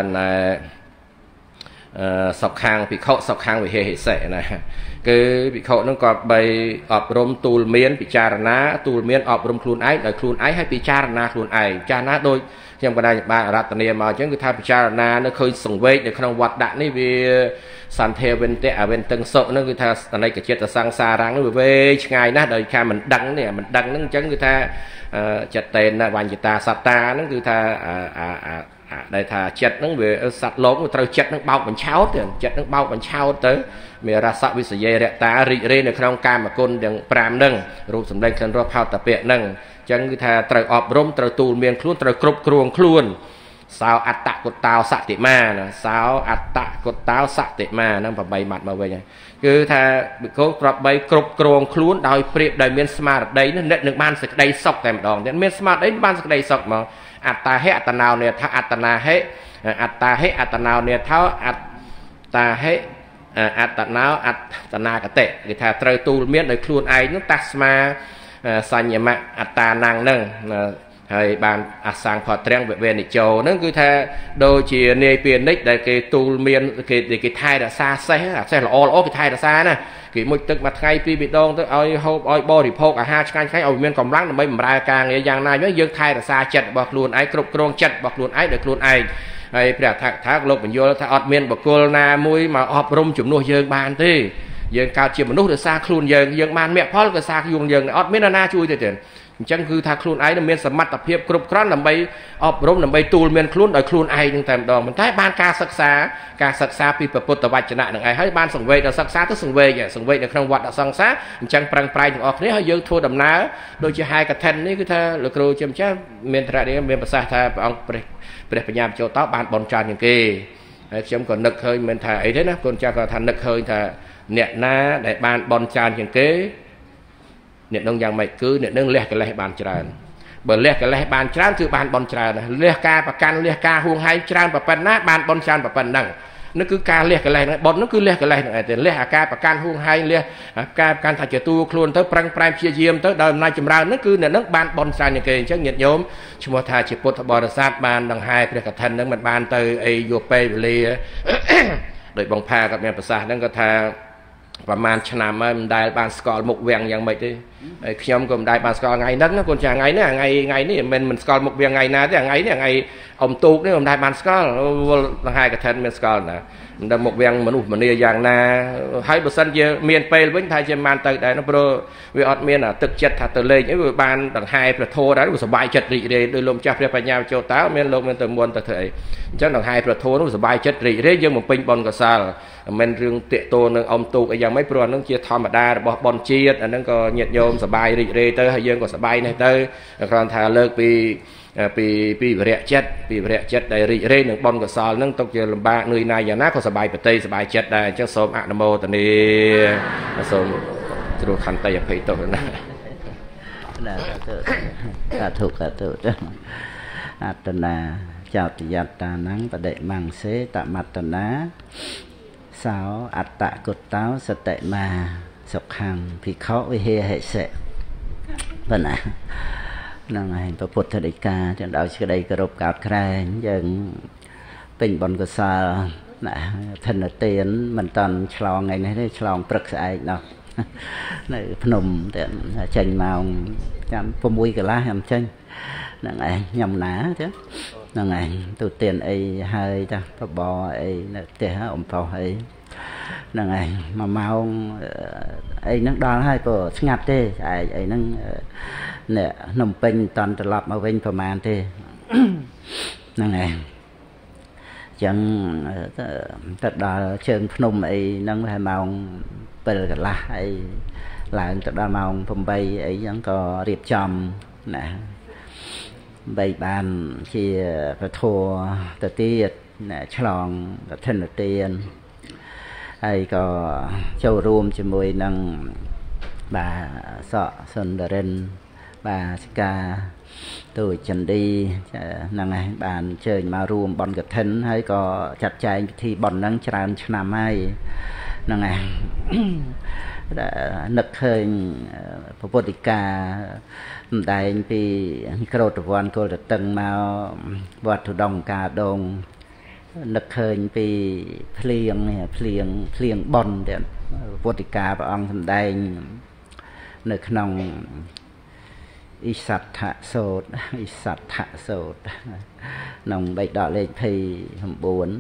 សុខខាងភិក្ខុសុខខាងវិហេហិសេណាគឺភិក្ខុនឹងក៏បីអប់រំទូលមានពិចារណាទូលមានអប់រំខ្លួនឯងដោយខ្លួនឯងហើយពិចារណាខ្លួនឯងពិចារណាដោយខ្ញុំកណ្ដាលបានរតនាមកអញ្ចឹងគឺថាពិចារណានៅឃើញសង្វេគនៅក្នុងវត្តដាក់នេះវាសន្ធេវិនតៈអវិនតឹងសុនឹងគឺថាតនិកចិត្តសង្សារាំងនោះវាវែងឆ្ងាយណាស់ដោយការមិនដឹងនេះមិនដឹងហ្នឹងអញ្ចឹងគឺថាចិត្តតេនវញ្ញតាសត្តាហ្នឹងគឺថាដែលថាចិត្តហ្នឹងវាសត្វលោកត្រូវចិត្តហ្នឹងបោកបញ្ឆោតទៅចិត្តហ្នឹងបោកបញ្ឆោតទៅមានរសវិសយេរតារីករាយនៅក្នុងកាមគុណទាំងប្រាំហ្នឹងរូបសម្លេងក្លិនរសផោតពៈហ្នឹងអញ្ចឹងគឺថាត្រូវអប់រំត្រូវទូលមានខ្លួនត្រូវគ្រប់គ្រងខ្លួនសោអត្តគុតតោសតិមាណាសោអត្តគុតតោសតិមាហ្នឹង8ម៉ាត់មកវិញគឺថាវិកោក្របបីគ្រប់គ្រងខ្លួនដោយព្រៀបដោយមានស្មារតីនេះនឹងបានសេចក្តីសុខតែម្ដងទៀតមានស្មារតីបានសេចក្តីសុខមកអត្តាហេអត្តណោនេថាអត្តនាហេអត្តាហេអត្តណោនេថាអត្តាហេអត្តណោអត្តនាកតិគេថាត្រូវទូលមានដោយខ្លួនឯងនោះតាស្មាសញ្ញមៈអត្តាណាំងហ្នឹងហើយបានអសាងផតត្រែងវិវេនិជោហ្នឹងគឺថាដូចជានាយពានិចដែលគេទូលមានគេគេថែរក្សាសេះសេះល្អល្អគេថែរក្សាណាគេមុជទឹកមួយថ្ងៃពីរពីរដងទៅឲ្យហូបឲ្យបរិភោគអាហារឆ្ងាញ់ឆ្ងាញ់ឲ្យមានកម្លាំងដើម្បីបម្រើការងារយ៉ាងណាវិញយើងថែរក្សាចិត្តរបស់ខ្លួនឯងគ្រប់គ្រងចិត្តរបស់ខ្លួនឯងដោយខ្លួនឯងហើយព្រះថាថាលោកបញ្យល់ថាអត់មានបុគ្គលណាមួយមកអប់រំជំនួសយើងបានទេយើងកើតជាមនុស្សដោយសារខ្លួនយើងយើងបានមគ្គផលក៏សារខ្លួនយើងអត់មាននរណាជួយទេទេអញ្ចឹងគឺថាខ្លួនឯងមានសមត្ថភាពគ្រប់គ្រាន់ដើម្បីអប់រំដើម្បីទូលមានខ្លួនដោយខ្លួនឯងនឹងតែម្ដងប៉ុន្តែបានការសិក្សាការសិក្សាពីពុទ្ធវចនៈនឹងឯងហើយបានសង្វេគដល់សិក្សាទៅសង្វេគសង្វេគនៅក្នុងវត្តសង្សារអញ្ចឹងប្រឹងប្រែងទាំងអស់គ្នាហើយយើងធ្វើដំណើរដូចជាហែកឋិននេះគឺថាលោកគ្រូជាម្ចាស់មានត្រានេះមានប្រសាសន៍ថាព្រះអង្គព្រះព្រះបញ្ញាបញ្ចូលតោបានបនចានជាងគេហើយខ្ញុំក៏នឹកឃើញមិនថាអីទេណាកូនចាស់ក៏ថានឹកឃើញថាអ្នកណាដែលបានបនចានជាងគេអ្នកនឹងយ៉ាងម៉េចគឺអ្នកនឹងលះកិលេសបានច្រើនបើលះកិលេសបានច្រើនគឺបានបនច្រើនលះការប្រកាន់លះការហួងហែងច្រើនប៉ុណ្ណាបានបនច្រើនប៉ុណ្ណឹងនោះគឺការលះកិលេសបននោះគឺលះកិលេសហ្នឹងឯងលះអាការប្រកាន់ហួងហែងលះការប្រកាន់ថាជាទូខ្លួនទៅប្រឹងប្រែងព្យាយាមទៅដោយអំណាចចម្រើននោះគឺអ្នកនឹងបានបនច្រើនជាងគេអញ្ចឹងញាតិញោមឈ្មោះថាជាពុទ្ធបរិស័ទបានដង្ហែព្រះកឋិនហ្នឹងមិនបានទៅអីយកពេលវេលាដោយបងផាក៏មានប្រសាសន៍ហ្នឹងក៏ថាប្រហែលឆ្នាំហើយមិនដែលបានស្គាល់មុខវាំងយ៉ាងម៉េចទេហើយខ្ញុំក៏មិនដែលបានស្គាល់ថ្ងៃហ្នឹងណាកូនចាថ្ងៃនេះថ្ងៃថ្ងៃនេះមិនមិនស្គាល់មុខវាំងថ្ងៃណាទេថ្ងៃនេះថ្ងៃអ៊ំទូកនេះមិនដែលបានស្គាល់វល់ដង្ហែកឋិនមានស្គាល់ណាមិនដឹងមុខវាំងមនុស្សម្នាយ៉ាងណាហើយបើសិនជាមានពេលវិញថាជាបានទៅដែរព្រោះវាអត់មានទឹកចិត្តថាទៅលេងអីវាបានដង្ហែព្រះធម៌ដែរវាសុបាយចិត្តរីករាយដោយលោកម្ចាស់ព្រះបញ្ញាចូលតើមានលោកមានទៅមុនទៅធ្វើអីអញ្ចឹងដង្ហែព្រះធម៌នោះសុបាយចិត្តរីករាយយើងបំពេញបុណ្យកុសលមិនរឿងតាកតូននឹងអ៊ំទូកអីយ៉ាងម៉េចព្រោះអានឹងជាធម្មតារបស់បុណ្យជាតិអានឹងក៏ញាតិញោមសុបាយរីករាយទៅហើយយើងក៏សុបាយនេះទៅគ្រាន់ថាលើកពីពីពីវិរៈចិត្តពីវិរៈចិត្តដែលរីករាយនឹងបុណ្យកុសលនឹងទុកជាលំបាកនឿយណាយយ៉ាងណាក៏សប្បាយប្រតិសប្បាយចិត្តដែរអញ្ចឹងសូមអនុមោទនាសូមទ្រខន្តីអភ័យទោសណាសាធុសាធុអត្តនាចោទយត្តានੰបដិមង្សេតមត្តនាសោអត្តគុតតោសតិមាសុខੰភិក្ខុវិហេហិសេបណ្ណាហ្នឹងហើយព្រះពុទ្ធដីកាទាំងដោយសេចក្តីគោរពកោតក្រែងយើងពេញបុណ្យកុសលណាធនទានមិនតាន់ឆ្លងថ្ងៃនេះទេឆ្លងព្រឹកស្អែកនោះនៅភ្នំតែចេញម៉ោងចាំ6កន្លះខ្ញុំចេញហ្នឹងឯងញ៉ាំណាចឹងហ្នឹងឯងទូទានអីហើយចាបបអីនៅផ្ទះអំប្រុសអីហ្នឹងឯងមួយម៉ោងអីហ្នឹងដល់ហើយព្រោះស្ងាត់ទេស្អែកអីហ្នឹងនេះនំពេញតន់ត្រឡប់មកវិញប្រហែលទេហ្នឹងឯងចឹងទៅដល់ជើងភ្នំអីហ្នឹងហើយម៉ោង7កន្លះអីឡើងទៅដល់ម៉ោង8អីចឹងក៏រៀបចំណាបីបានជាប្រធัวទៅទៀតឆ្លងកឋិនទានហើយក៏ចូលរួមជាមួយនឹង bà sọ xuân đờ rên bà ska tôi chân đi năng này bạn chơi mà rùm bọn gật thân hay có chặt chạy thì bọn nắng tràn năm hay năng này nực hơi Phật đại vì cầu tập quan cầu tập tầng màu vật thủ đồng cả đồng nực hơi vì phlieng phlieng phlieng bòn để Phật và ông thầm đại nực nòngอิสัทธะโสดอิสัทธะโสดนองใบดอกเลขที่บุญ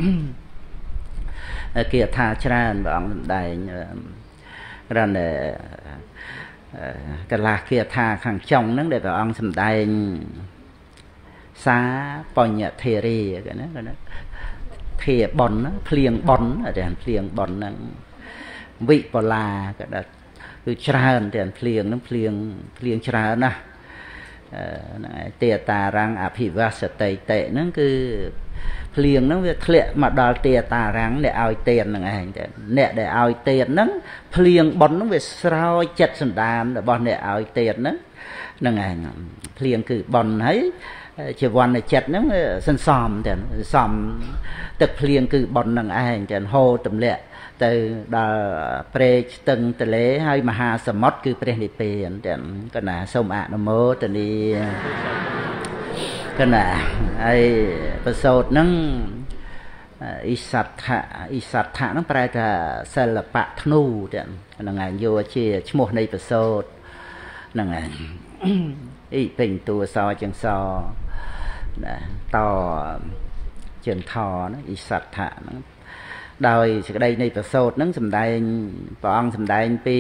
เกียรติธาชราญบอกได้รันเดกลาเกียรติธาขังจงนั่งเด็กองสำได้สาปอยเทรีกันนะกันนะเทียบอลนะเพลียงบอลอะไรเพลียงบอลนั่งวิปลาก็ได้คือชราญแต่เพลียงน้ำเพลียงเพลียงชราญนะเตียตารังอภิวัสเตเตนั่นคือเพลียงนั่นเวทเละมาดอลเตียตารังเนี่ยเอาเตียนนั่นไงเนี่ยได้เอาเตียนนั่นเพลียงบอลนั่นเวสรอยจัดสันดานบอลเนี่ยเอาเตียนนั่นนั่นไงเพลียงคือบอลให้เชื่อวันในจัดนั่นสันซ้อมแต่ซ้อมตึกเพลียงคือบอลนั่นไงแต่โฮตำเละtừ đà pre từng từ lễ hay mà hà sầm mót cứ pre đi pe anh cái nào sông ạ nó mơ từ đi cái nào aiประสดนั่งอิสัทธะอิสัทธะนั่งแปลว่าศิลปะธนูเด่นนั่งไงโยเชี่ยชั่วโมงในประสดนั่งไงอีเป็นตัวซอจังซอต่อเชิงทอนะอิสัทธะนั่งโดยสิ่งใดในประสดนั้นสำได้ปองสำได้ปี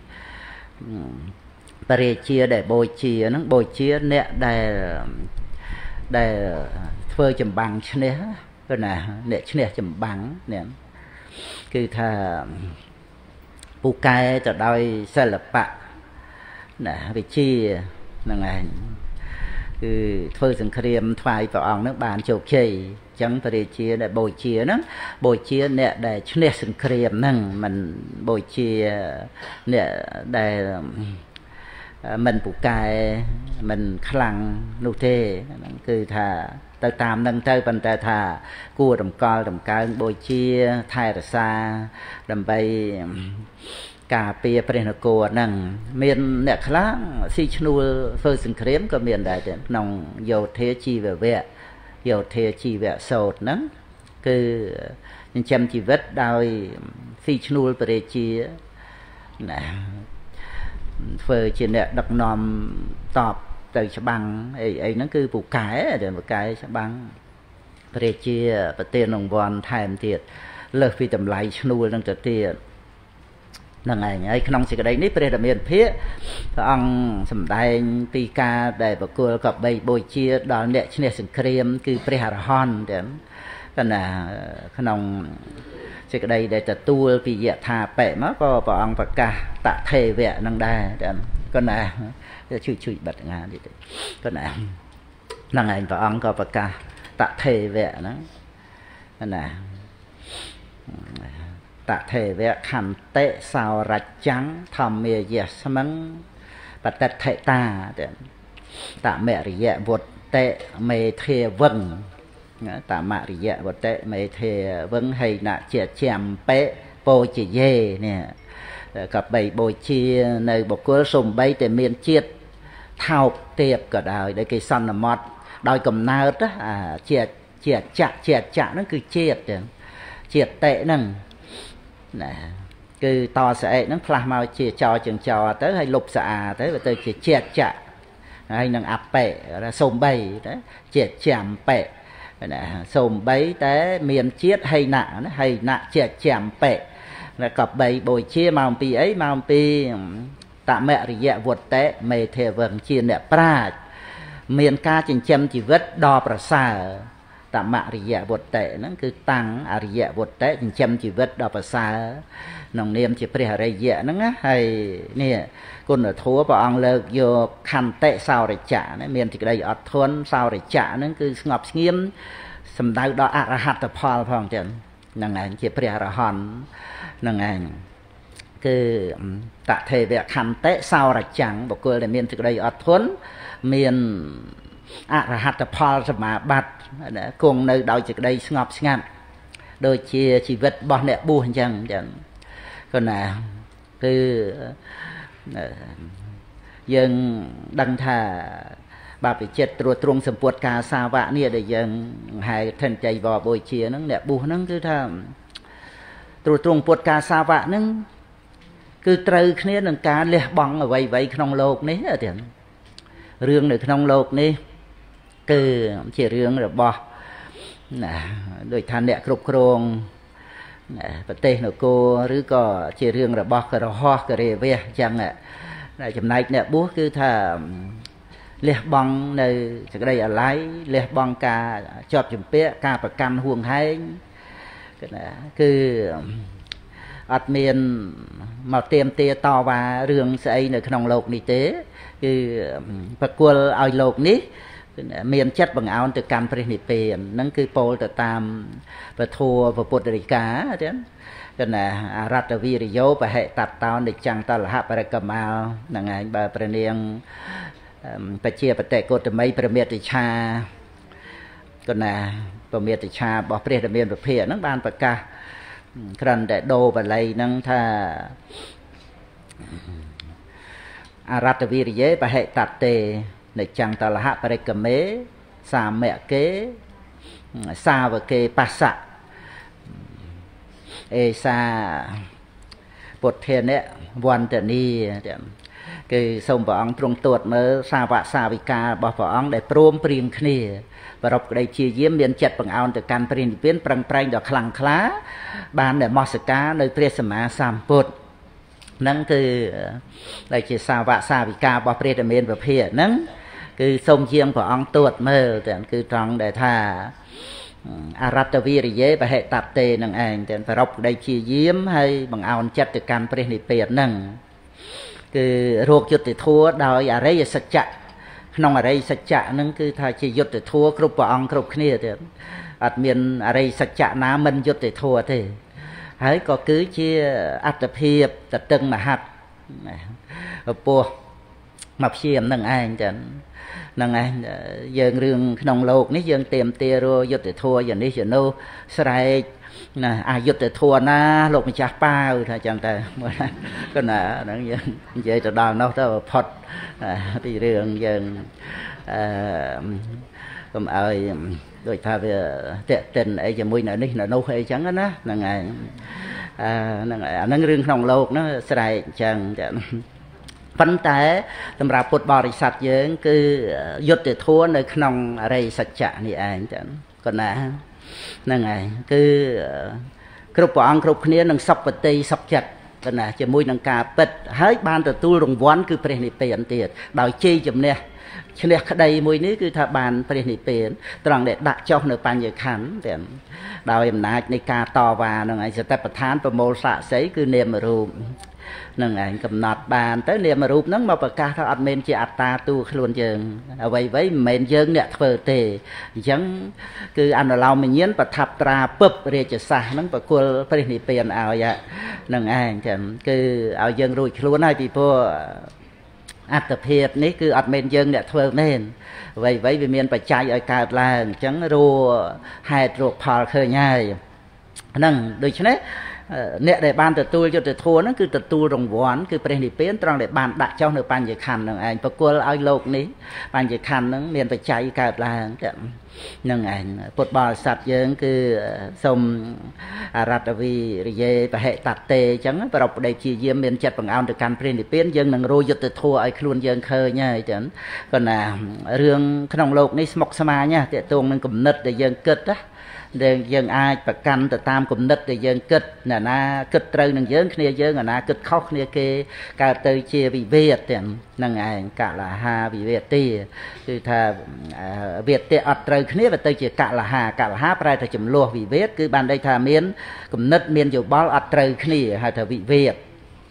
ปริเชียได้โบยเชียนั้นโบยเชียเนี่ยได้ได้เพื่อจำบังชนะก็น่ะเนี่ยชนะจำบังเนี่ยคือถ้าปูไก่จะได้ศิลปะน่ะวิเชียนั่นไงคือเพื่อสังเคราะห์ทวายปองนั้นบานโจกเชยจังปริเชียได้โบยเชียนั้นโบยเชียเนี่ยได้ชนะสังเคราะห์นั่งมันโบยเชียเนี่ยได้มันปูไก่มันคลังนูเทนั่นคือถ้าตตามนั่งเต้ปันแต่ถ้ากู้ดำกอลดำการโบยเชียไทยรัสซาดำไปกาเปียเปรนโกนั่งเมียนเนี่ยครั้งซีชนูเฟอร์สังเคราะห์ก็เมียนได้แต่น้องโยเทชีเวเวะโยเทชีเวะโสดนั้นคือยังจำชีวิตโดยซีชนูเปรชีนะเฟอร์ชีเนี่ยดักนอมตอบtừฉบังไอ้ไอ้นั่นคือปูไก่เดี๋ยวปูไก่ฉบังเปรชีประเทศนองบอลไทยมันเทียดเลิกพิจารณาชนูนั่งจะเทียดนั่งไงไอ้ขนมสิ่งใดนี้ประเดี๋ยวเมียนเพี้ยพระองค์สำได้ปีกาได้ประกวดกับใบโบยเชียดอนเนี่ยชนิดสังเคราะห์คือประหารฮอนเดี๋ยวก็น่ะขนมสิ่งใดได้แต่ตัวปีเยธาเปะมั้งก็พระองค์ประกาศตะเทเวะนั่งได้เดี๋ยวก็น่ะจะช่วยช่วยบัดงานดิก็น่ะนั่งไงพระองค์ก็ประกาศตะเทเวะนะก็น่ะตะเทเวะขันเตะสาวรัจจังทำเมียเยสมังปฏิเทตาเด่นตะเมริยะบทเตะเมเทวังตะมาริยะบทเตะเมเทวังให้น่ะเจียแจมเปะโปจิเยเนี่ยกับใบโบยเชียในบกสมใบแต่เมียนเจียดเท่าเทียบก็ได้ได้กี่ซันมอดโดยกำเนิดอ่าเจียเจียจะเจียจะนั่นคือเจียดเด่นเจียเตะนั่นคือต่อเสะนั่งพลามาเจียจอจึงจอtới hay lục xạ tới và tới chỉ chẹt chạ hay năng áp bệ là sôm bay đấy chẹt chạm bệ sôm bay tới miền chiết hay nạ hay nạ chẹt chạm bệ là cặp bầy bồi chia màu pi ấy màu pi tạ mẹ thì dạ vượt té mê thề vầng chia nè pra miền ca trình châm chỉ vết đo pra sa tạ mạ thì dạ vượt té nó cứ tăng à dạ vượt té trình châm chỉ vết đo pra sa nòng niệm chỉ pre hài dạ nó á hay nè con ở thua bảo ông lơ vô khăn tệ sao để trả nó miền thì cái đây ở thôn sao để trả nó cứ ngọc nghiêm sầm đau đó à hạt tập phò phong tiền năng anh chỉ pre hài hòn năng anh គឺតថេវៈខន្តិសោរចាំងបុគ្គលដែលមានសេចក្តីអត់ធន់មានអរហត្តផលសមាបត្តិគង់នៅដោយសេចក្តីស្ងប់ស្ងាត់ដូចជាជីវិតរបស់អ្នកបួសអញ្ចឹងចឹងគណាគឺយើងដឹងថាបាបចិត្តត្រួតត្រងសម្ពុតការសាវៈនេះដែលយើងហៅថិនចៃវរបូជាហ្នឹងអ្នកបួសហ្នឹងគឺថាត្រួតត្រងពុតការសាវៈហ្នឹងគឺត្រូវគ្នានឹងការលះបង់អ្វីៗក្នុងโลกនេះទៀតរឿងនៅក្នុងโลกនេះគឺជារឿងរបស់ណាដូចថាអ្នកគ្រប់គ្រងប្រទេសនគរឬក៏ជារឿងរបស់ករហោះករាវៈអញ្ចឹងចំណែកអ្នកបួសគឺថាលះបង់នៅសេចក្តីអាល័យលះបង់ការជាប់ជំពាក់ការប្រកាន់ហួងហែងគឺអត់មានមកទៀមទាតវ៉ារឿងស្អីនៅក្នុងโลกនេះទេគឺប្រគល់ឲ្យโลกនេះមានចិត្តបង្អោនទៅកម្មព្រះនិព្វានហ្នឹងគឺពោលទៅតាមពធព្រះពុទ្ធដីកាទៀតគណៈអរតវីរិយោបហិតតោនិច្ចំតលហបរិកមាលហ្នឹងឯងបើព្រះនាងបជាបតិកោតមីប្រមេតិឆាគណៈប្រមេតិឆារបស់ព្រះដែលមានពភៈហ្នឹងបានប្រកាសក្រិនតែដូរបល័យហ្នឹងថាអរតវីរិយេបហិតតេនិច្ចំតលហបរិកមេសាមកេសាវកេបស្សៈអេសាពុទ្ធេនៈវន្តនីគឺសូមព្រះអង្គទ្រង់ទួតមើលសាវកសាវិការបស់ព្រះអង្គដែលព្រមព្រៀងគ្នាប្រពក្តីជាយាមមានចិត្តបង្អោនទៅកាន់ព្រះនិព្វានប្រឹងប្រែងដ៏ខ្លាំងក្លាបានដែលមស្ការនៅព្រះសម្មាសម្ពុទ្ធហ្នឹងគឺដែលជាសាវកសាវិការបស់ព្រះដែលមានពភៈហ្នឹងគឺសូមជាងព្រះអង្គទួតមើលតែគឺត្រង់ដែលថាអរតវីរិយេបហិតតេនឹងឯងតែប្រពក្តីជាយាមហើយបង្អោនចិត្តទៅកាន់ព្រះនិព្វានហ្នឹងគឺរោគយុត្តិធម៌ដោយអរិយសច្ចៈក្នុងអរិយសច្ចៈហ្នឹងគឺថាជាយុត្តិធម៌គ្រប់ព្រះអង្គគ្រប់គ្នាទៀតអត់មានអរិយសច្ចៈណាមិនយុត្តិធម៌ទេហើយក៏គឺជាអត្តភាពតតឹងមហត្តពោះមកព្យាមនឹងឯងចឹងនឹងឯងយើងរឿងក្នុងโลกនេះយើងទៀមទារយុត្តិធម៌យ៉ាងនេះយ៉ាងនោះស្រែកណាអយុត្តិធម៌ណាលោកម្ចាស់ប៉ាវថាចឹងតែគាត់ណាហ្នឹងយើងនិយាយទៅដល់នោះទៅផុតពីរឿងយើងអឺកុំឲ្យដូចថាវាតេតិនអីជាមួយនៅនេះនៅនោះអីចឹងណាហ្នឹងឯងអឺហ្នឹងអាហ្នឹងរឿងក្នុងโลกហ្នឹងស្រែកចឹងចឹងប៉ុន្តែសម្រាប់ពុទ្ធបរិស័ទយើងគឺយុត្តិធម៌នៅក្នុងអរិយសច្ចៈនេះឯងចឹងគាត់ណាហ្នឹងហើយគឺគ្រប់ព្រះអង្គគ្រប់គ្នានឹងសុបតិសុខចិត្តគាត់ណាជាមួយនឹងការពិតហើយបានទទួលរង្វាន់គឺព្រះនិព្វានទៀតដោយជ័យជំនះឈ្នះក្តីមួយនេះគឺថាបានព្រះនិព្វានត្រង់ដែលដាក់ចុះនៅបញ្ញខណ្ឌទាំងដោយអំណាចនៃការតវ៉ានឹងឯងសតិប្បដ្ឋានប្រមូលសាក្សីគឺនាមរូបនឹងឯងកំណត់បានទៅនាមរូបហ្នឹងមកប្រកាសថាអត់មែនជាអត្តាតួខ្លួនយើងអ្វីៗមិនមែនយើងអ្នកធ្វើទេអញ្ចឹងគឺអនុឡោមញ្ញាណប្រថាប់ត្រាពឹបរាជសាសហ្នឹងប្រគល់ព្រះនិព្វានឲ្យនឹងឯងចឹងគឺឲ្យយើងរួចខ្លួនហើយពីព្រោះអត្តភាពនេះគឺអត់មែនយើងអ្នកធ្វើមែនអ្វីៗវាមានបច្ច័យឲ្យកើតឡើងអញ្ចឹងរੂហេតុរកផលឃើញហើយហ្នឹងដូច្នេះអ្នកដែលបានទទួលយុត្តិធម៌ហ្នឹងគឺទទួលរង្វាន់គឺព្រះនិព្វានត្រង់ដែលបានដាក់ចុះនៅបញ្ញខណ្ឌហ្នឹងឯងប្រគល់ឲ្យលោកនេះបញ្ញខណ្ឌហ្នឹងមានបច្ច័យកើតឡើងហ្នឹងឯងពុទ្ធបរិស័ទយើងគឺសូមអរតវីរិយេបហិតតេអញ្ចឹងប្រពប្តីជាយាមមានចិត្តបង្អោនទៅកាន់ព្រះនិព្វានយើងនឹងរੂយុត្តិធម៌ឲ្យខ្លួនយើងឃើញហើយចឹងគាត់ណារឿងក្នុងโลกនេះស្មុគស្មាញណាតេតងនឹងគំនិតដែលយើងគិតណាដែលយើងអាចប្រកាន់ទៅតាមគំនិតដែលយើងគិតអ្នកណាគិតត្រូវនឹងយើងគ្នាយើងអ្នកណាគិតខុសគ្នាគេកើតទៅជាវិវាទទាំងហ្នឹងឯងកលហាវិវាទគឺថាវាទអត់ត្រូវគ្នាវាទៅជាកលហាកលហាប្រែថាចំនួនវិវាទគឺបានន័យថាមានគំនិតមានយោបល់អត់ត្រូវគ្នាហៅថាវិវាទអ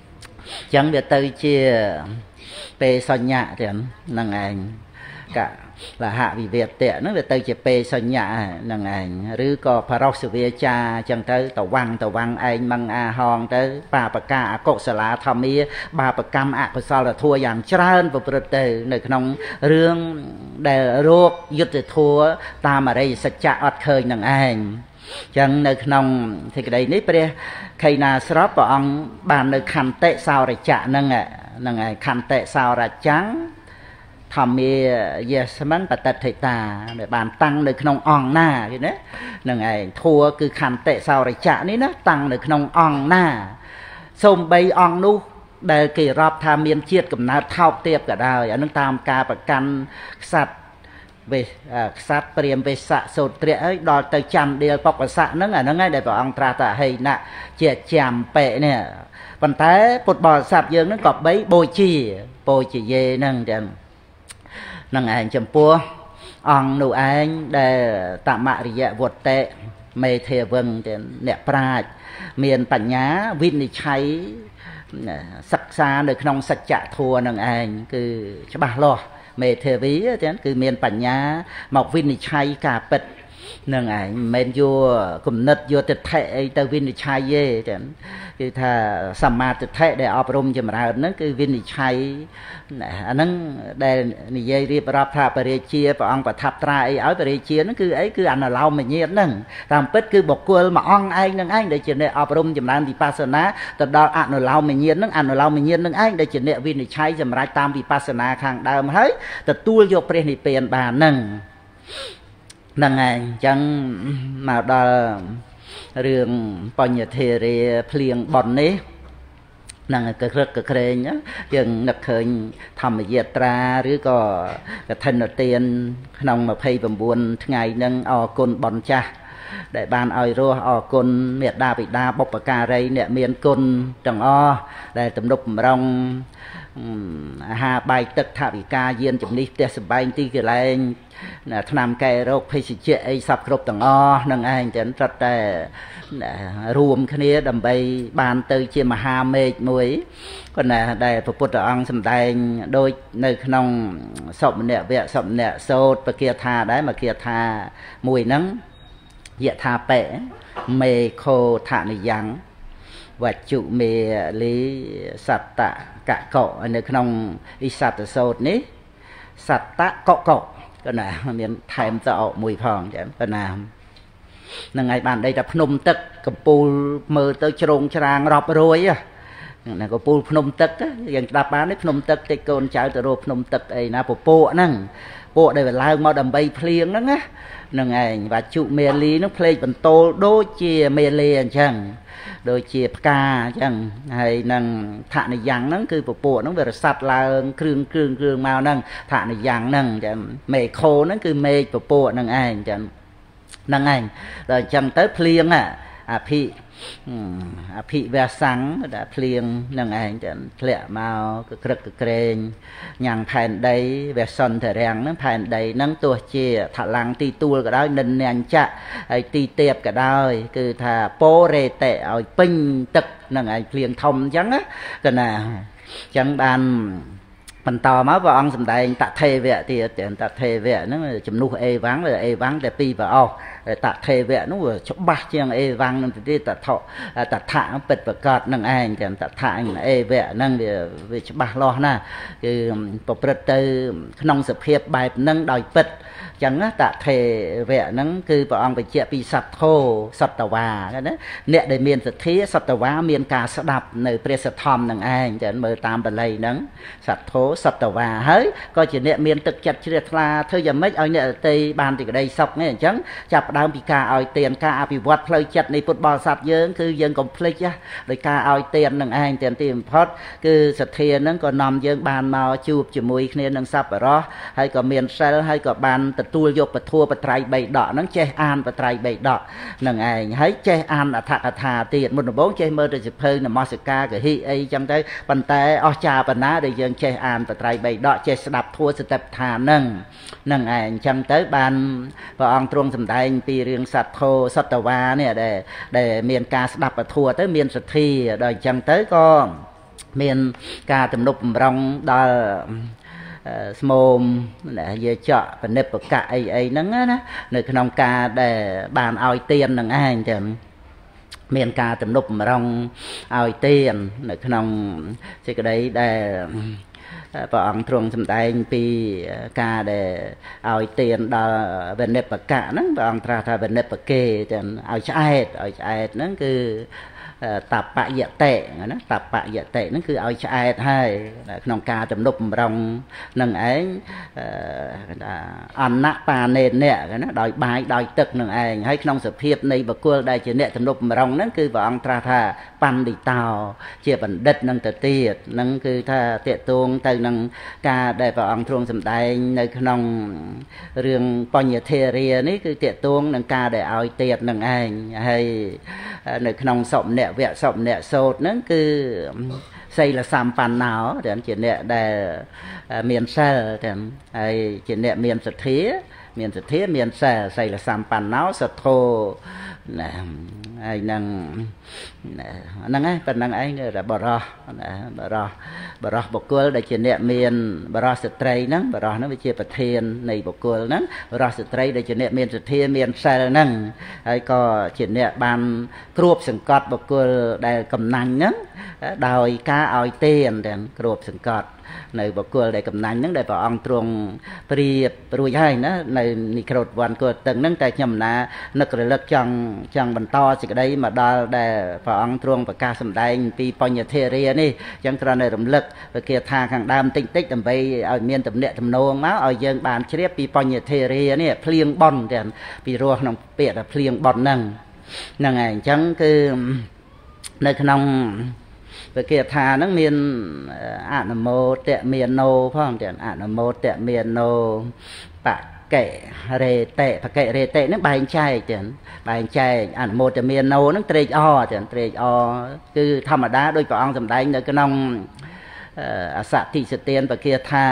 ញ្ចឹងវាទៅជាពេសញ្ញៈទាំងហ្នឹងឯងក là hạ vì việc tệ nó về tới chỉ pê sân nhạ nâng ảnh rứ có phá rốc sự việc cha chẳng tới tàu văng tàu văng anh măng a hòn tới bà bà ca ạ cộ sở lá thầm ý bà bà cam ạ bà sao là thua dạng trơn và bật tử nơi nông rương để rốt dứt để thua ta mà đây sạch chạ ọt khơi nâng ảnh chẳng nơi nông thì cái đấy nít bê khi nào srop bà ông bàn nơi khăn tệ sao để chạ nâng ạ nâng ảnh khăn tệ sao ra trắng thầm mi yes mắn bật tật thầy ta để bàn tăng được nông on na cái đấy nâng ngày thua cứ khăn tệ sao để chạ ní nó tăng được nông on na xôm bay on nu để kỳ rọp tham miên chiết cầm ná thao tiếp cả đời ở nước tam ca bạc căn sạch về sát priêm về xạ sốt trễ ấy đòi tới trăm điều bọc và xạ nó là nó ngay để bảo ông tra tạ hay nạ chia chàm pệ nè còn thế một bò sạp dương nó cọp bấy bồi chi bồi chỉ dê nâng chẳng nâng ảnh chấm pua ông nụ anh để tạm mạ rìa vụt tệ mê thề vâng nẹ praj miền bản nhá vinh đi cháy sắc xa được nông sạch chạ thua nâng ảnh cứ cho bà lo mê thề ví cứ miền bản nhá mọc vinh đi cháy cả bật nâng ảnh men vô cùng nứt vô tịch thệ tới vinh đi cháy dê cứ thà sầm ma tịch thệ để ọp rung cho mà ra nó cứ vinh đi cháy anh nâng để như vậy đi bà rạp thạp bà rê chia bà ông bà thạp tra ấy áo bà rê chia nó cứ ấy cứ anh là lau mà nhiên nâng làm bích cứ bọc quên mà ông anh nâng anh để chuyển nệ ọp rung cho mà ra vipassana từ đó anh là lau mà nhiên nâng anh là lau mà nhiên nâng anh để chuyển nệ vinh đi cháy cho mà ra tam vipassana khang đào mà hết từ tuôn vô prê nì bền bà nâng nâng anh chẳng mà đó rường bao nhiêu thề rê phliêng bọn ấy năng cực rất cực rê nhá dừng nực khởi thầm diệt ra rứa có cái thân ở tiền nông mà phay bầm buồn ngày nâng o côn bọn cha để ban oi rô o côn miệt đa bị đa bọc bạc cà rây nè miền côn trồng o để tụm đục rong hà bài tức thả bị ca diên chụp đi test bài tí cái này là tham cây rô phay sĩ chế sập group trồng o nâng anh chấn rất là rùm cái này đầm bay bàn từ chia mà hà mê muối còn là đây phục vụ ông sầm tay đôi nơi nông sọm nè vẽ sọm nè sốt và kia tha đấy mà kia tha mùi nắng dạ tha bể mê khô thả này trắng và chủ mê lý sạch tạ cả cọ nơi nông đi sạch sốt ní sạch tạ cọ cọ cái này miền thèm tạo mùi phòng chứ cái nào là ngày bạn đây là phnom tức cầm pù mơ tới trông tràng rọp rồi á là có pù phnom tức á gần đáp bán đấy phnom tức cái con cháu từ rồi phnom tức ấy na bộ bộ nâng bộ đây phải lao mau đầm bay phliêng đó á là ngày và trụ mê lý nó play bằng tô đôi chia mê lê chẳng đôi chia ca chẳng hay nâng thả này giang nâng cứ bộ bộ nó về sạch là krương krương krương mau nâng thả này giang nâng chẳng mê khô nó cứ mê bộ bộ nâng ai chẳng nâng anh rồi chẳng tới phliêng à à phi à phi ve sáng đã phliêng nâng anh chẳng lẹ mau cực cực cực kền nhàng phèn đây về sân thể rèn nó phèn đây nâng tua chia thả lăng ti tua cả đó nên nền chạ hay ti tiệp cả đó cứ thà po rê tệ ở pin tức nâng anh phliêng thông chẳng á cái nào chẳng bàn mình tò máu vào ông sầm đại tạ thề vẽ thì tiền tạ thề vẽ nó chấm nu e vắng rồi e vắng để pi vào ao tạ thề vẽ nó vừa chụp ba chiang e vắng nên thì tạ thọ tạ thả bật và cọt nâng anh tiền tạ thả e vẽ nâng về về chụp ba lo naคือปกติขนมสเปียบใบนั่งดอยเป็ดchẳng á tạ thề vẽ nắng cứ bảo ông phải chia pi sạch thô sạch tàu và cái đấy nè để miền sạch thế sạch tàu và miền cả sạch đập nơi pre thom nằng ai chẳng mơ tam bờ lầy nắng sạch thô sạch tàu và hết coi chỉ nè miền thực chặt chia là thôi giờ mấy ông nè tây ban thì ở đây sọc nghe chẳng chập đam pi ca oi tiền ca pi vót phơi chặt này football sạch dương cứ dân complete á rồi ca oi tiền nằng ai tiền tiền phốt cứ sạch thế nắng còn nằm dương ban màu chụp chỉ mùi kia nằng sập ở đó hay có miền sel hay có ban tua vô bật thua bật trai bày đỏ nó che an bật trai bày đỏ nằng ai thấy che an là thà thà tiền một bốn che mơ được dịp hơi là Moscow cái hi ấy trong đấy bàn tay o cha bàn ná để dân che an bật trai bày đỏ che đạp thua sẽ tập thà nâng nằng ai trong tới ban và ông trung sầm đại pi riêng sạch thô sạch tàu va nè để để miền ca đạp và thua tới miền sạch thi rồi trong tới có miền ca tầm nục rong đó ស្មោមយាចកបនិបកៈអីអីហ្នឹងណានៅក្នុងការដែលបានឲ្យទាននឹងឯងចឹងមានការទំនុកបំរុងឲ្យទាននៅក្នុងសេចក្តីដែលព្រះអង្គទ្រង់សម្ដែងពីការដែលឲ្យទានដល់វនិបកៈហ្នឹងព្រះអង្គត្រាស់ថាវនិបកេទាំងឲ្យឆ្អែតឲ្យឆ្អែតហ្នឹងគឺតបយតិណាតបយតិហ្នឹងគឺឲ្យឆ្អែតហើយក្នុងការទំនុកបំរុងនឹងឯងអនបានេនៈណាដោយបាយដោយទឹកនឹងឯងហើយក្នុងសភាពនៃបុគ្គលដែលជាអ្នកទំនុកបំរុងហ្នឹងគឺព្រះអង្គត្រាស់ថាបណ្ឌិតោជាបណ្ឌិតនឹងទៅទៀតហ្នឹងគឺថាតេតួងទៅនឹងការដែលព្រះអង្គទ្រង់សម្ដែងនៅក្នុងរឿងបញ្ញធារានេះគឺតេតួងនឹងការដែលឲ្យទៀតនឹងឯងហើយនៅក្នុងសុម្នវៈសុម្នៈសោតហ្នឹងគឺសីលសម្បណ្ណោទាំងជាអ្នកដែលមានសិលទាំងហើយជាអ្នកមានសទ្ធាមានសទ្ធាមានសិលសីលសម្បណ្ណោសទ្ធោណាហើយនឹងហ្នឹងឯងប៉ុណ្្នឹងឯងតែបរោះបរោះបរោះបុគ្គលដែលជាអ្នកមានបរោះស្ត្រីហ្នឹងបរោះហ្នឹងវាជាប្រធាននៃបុគ្គលហ្នឹងបរោះស្ត្រីដែលជាអ្នកមានសទ្ធាមានសិលហ្នឹងហើយក៏ជាអ្នកបានគ្របសង្កត់បុគ្គលដែលកំណាញ់ហ្នឹងដោយការឲ្យទានទាំងគ្របសង្កត់នៅបុគ្គលដែលកំណាញ់ហ្នឹងដែលព្រះអង្គទ្រង់ព្រៀបរួចហើយណានៅនិក្រូតវ័នគួរតឹងហ្នឹងតែខ្ញុំណានឹករលឹកចង់ចង់បន្តសេចក្តីមកដល់ដែលព្រះអង្គទ្រង់ប្រកាសសម្ដែងពីបញ្ញធារានេះអញ្ចឹងគ្រាន់តែរំលឹកវិគាថាខាងដើមតិចតិចដើម្បីឲ្យមានទំនាក់ទំនងមកឲ្យយើងបានជ្រាបពីបញ្ញធារានេះភ្លៀងប៉ុនទាំងពីរោះក្នុងពាក្យថាភ្លៀងប៉ុនហ្នឹងហ្នឹងហើយអញ្ចឹងគឺនៅក្នុងវិគាថាហ្នឹងមានអនុមោទមានណោផងទាំងអនុមោទមានណោបកេរេតេបកេរេតេហ្នឹងបែងចែកទាំងបែងចែកអនុមោទមានណោហ្នឹងត្រេកអរទាំងត្រេកអរគឺធម្មតាដោយព្រះអង្គសម្ដែងនៅក្នុងអសតិសទានបគាថា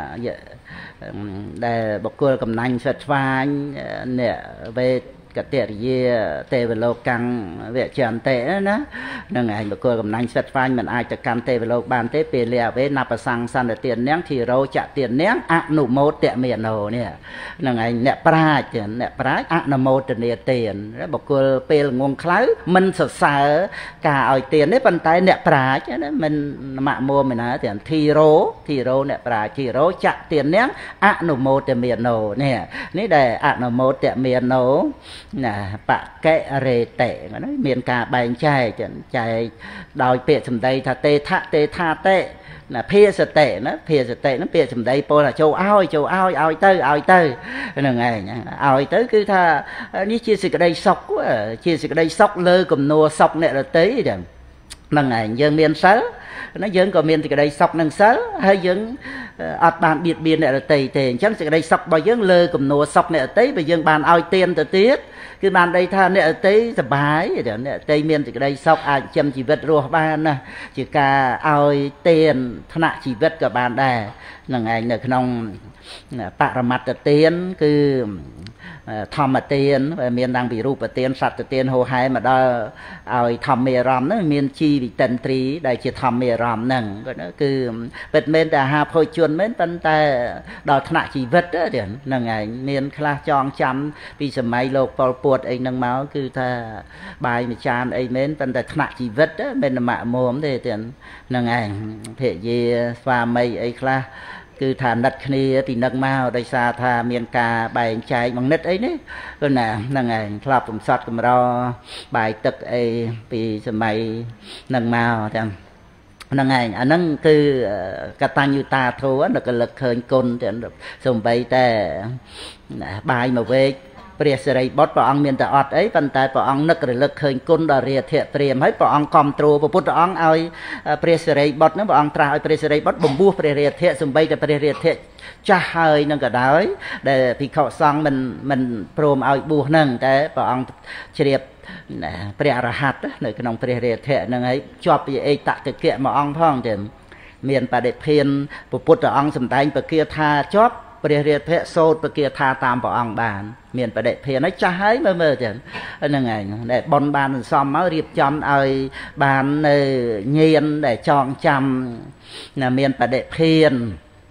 ដែលបុគ្គលកំណាញ់ស្វិតស្វាញអ្នកវេទកតរិយាទេវលោកកាំងវចន្តិណានឹងឯងបុគ្គលកំណាញ់ស្វិតស្វាញមិនអាចទៅកាន់ទេវលោកបានទេពេលលាវេណបសង្សន្តិទាននាងធីរោចទាននាងអនុមោទមេណោនេះនឹងឯងអ្នកប្រាជ្ញអ្នកប្រាជ្ញអនុមោទនាទានបុគ្គលពេលងងខ្លៅមិនសរសើរការឲ្យទានទេប៉ុន្តែអ្នកប្រាជ្ញណាមិនម៉ាក់មួមណាទាំងធីរោធីរោអ្នកប្រាជ្ញធីរោចទាននាងអនុមោទមេណោនេះនេះដែលអនុមោទមេណោណាបកេរេតេណាមានការបែងចែកចែកដោយពាក្យសម្ដីថាទេថទេថាតេណាភាសតិណាភាសតិហ្នឹងពាក្យសម្ដីពោលថាចូលឲ្យចូលឲ្យឲ្យទៅឲ្យទៅហ្នឹងឯងឲ្យទៅគឺថានេះជាសេចក្តីសុខជាសេចក្តីសុខលើគំនួរសុខអ្នករតីចឹងហ្នឹងឯងយើងមានសិលណាយើងក៏មានសេចក្តីសុខនឹងសិលហើយយើងអត់បានបៀតបៀនអ្នករតីទេអញ្ចឹងសេចក្តីសុខរបស់យើងលើគំនួរសុខអ្នករតីបើយើងបានឲ្យទានទៅទៀតគឺបានន័យថាអ្នករតីសុបាយអ្នករតីមានសេចក្តីសុខអាចចិញ្ចឹមជីវិតរស់បានណាជាការឲ្យទានថ្នាក់ជីវិតក៏បានដែរនឹងឯងនៅក្នុងបរមត្តទានគឺធម្មទានមានតាំងពីរូបទានសត្វទានហោហែមកដល់ឲ្យធម្មារម្មណ៍ហ្នឹងមានជីវិតិន្ទ្រីដែលជាធម្មារម្មណ៍ហ្នឹងគឺពិតមែនតែអាហារភោជនមែនប៉ុន្តែដល់ថ្នាក់ជីវិតហ្នឹងឯងមានខ្លះចងចាំពីសម័យលោកប៉ុលពតអីហ្នឹងមកគឺថាបាយមួយចានអីមែនប៉ុន្តែថ្នាក់ជីវិតមិនម៉ាក់មុំទេហ្នឹងឯងភរិយាស្វាមីអីខ្លះគឺថាណិតគ្នាពីនឹកមកដោយសារថាមានការបែងចែកមកណិតអីនេះគឺណាហ្នឹងឯងធ្លាប់កំសត់កំរបាយទឹកអីពីសម័យហ្នឹងមកទាំងហ្នឹងឯងអាហ្នឹងគឺកតញ្ញុតាធម៌នឹកលឹកឃើញគុណទាំងសំបីតែបាយមួយវែកព្រះសិរីបុត្រព្រះអង្គមានតែអត់អីប៉ុន្តែព្រះអង្គនឹករលឹកឃើញគុណដល់រាធព្រាហ្មណ៍ហើយព្រះអង្គគ្រប់គ្រងព្រះពុទ្ធអង្គឲ្យព្រះសិរីបុត្រហ្នឹងព្រះអង្គត្រាស់ឲ្យព្រះសិរីបុត្របំពោះព្រះរាធសំបីតែព្រះរាធចាស់ហើយនឹងក៏ដោយដែលភិក្ខុសង្ឃមិនមិនព្រមឲ្យបួសហ្នឹងតែព្រះអង្គជ្រាបព្រះអរហន្តនៅក្នុងព្រះរាធហ្នឹងហើយជាប់ពីឯកតតិកៈមួយអង្គផងទៀតមានបដិភានព្រះពុទ្ធអង្គសម្ដែងបគាថាជាប់ព្រះរាធសូត្របគាថាតាមព្រះអង្គបានមានបដិភានហើយចាស់ហើយមើលមើលចឹងហ្នឹងឯងដែលបនបានសន្សំមករៀបចំឲ្យបាននៅញៀនដែលចងចាំណាមានបដិភាន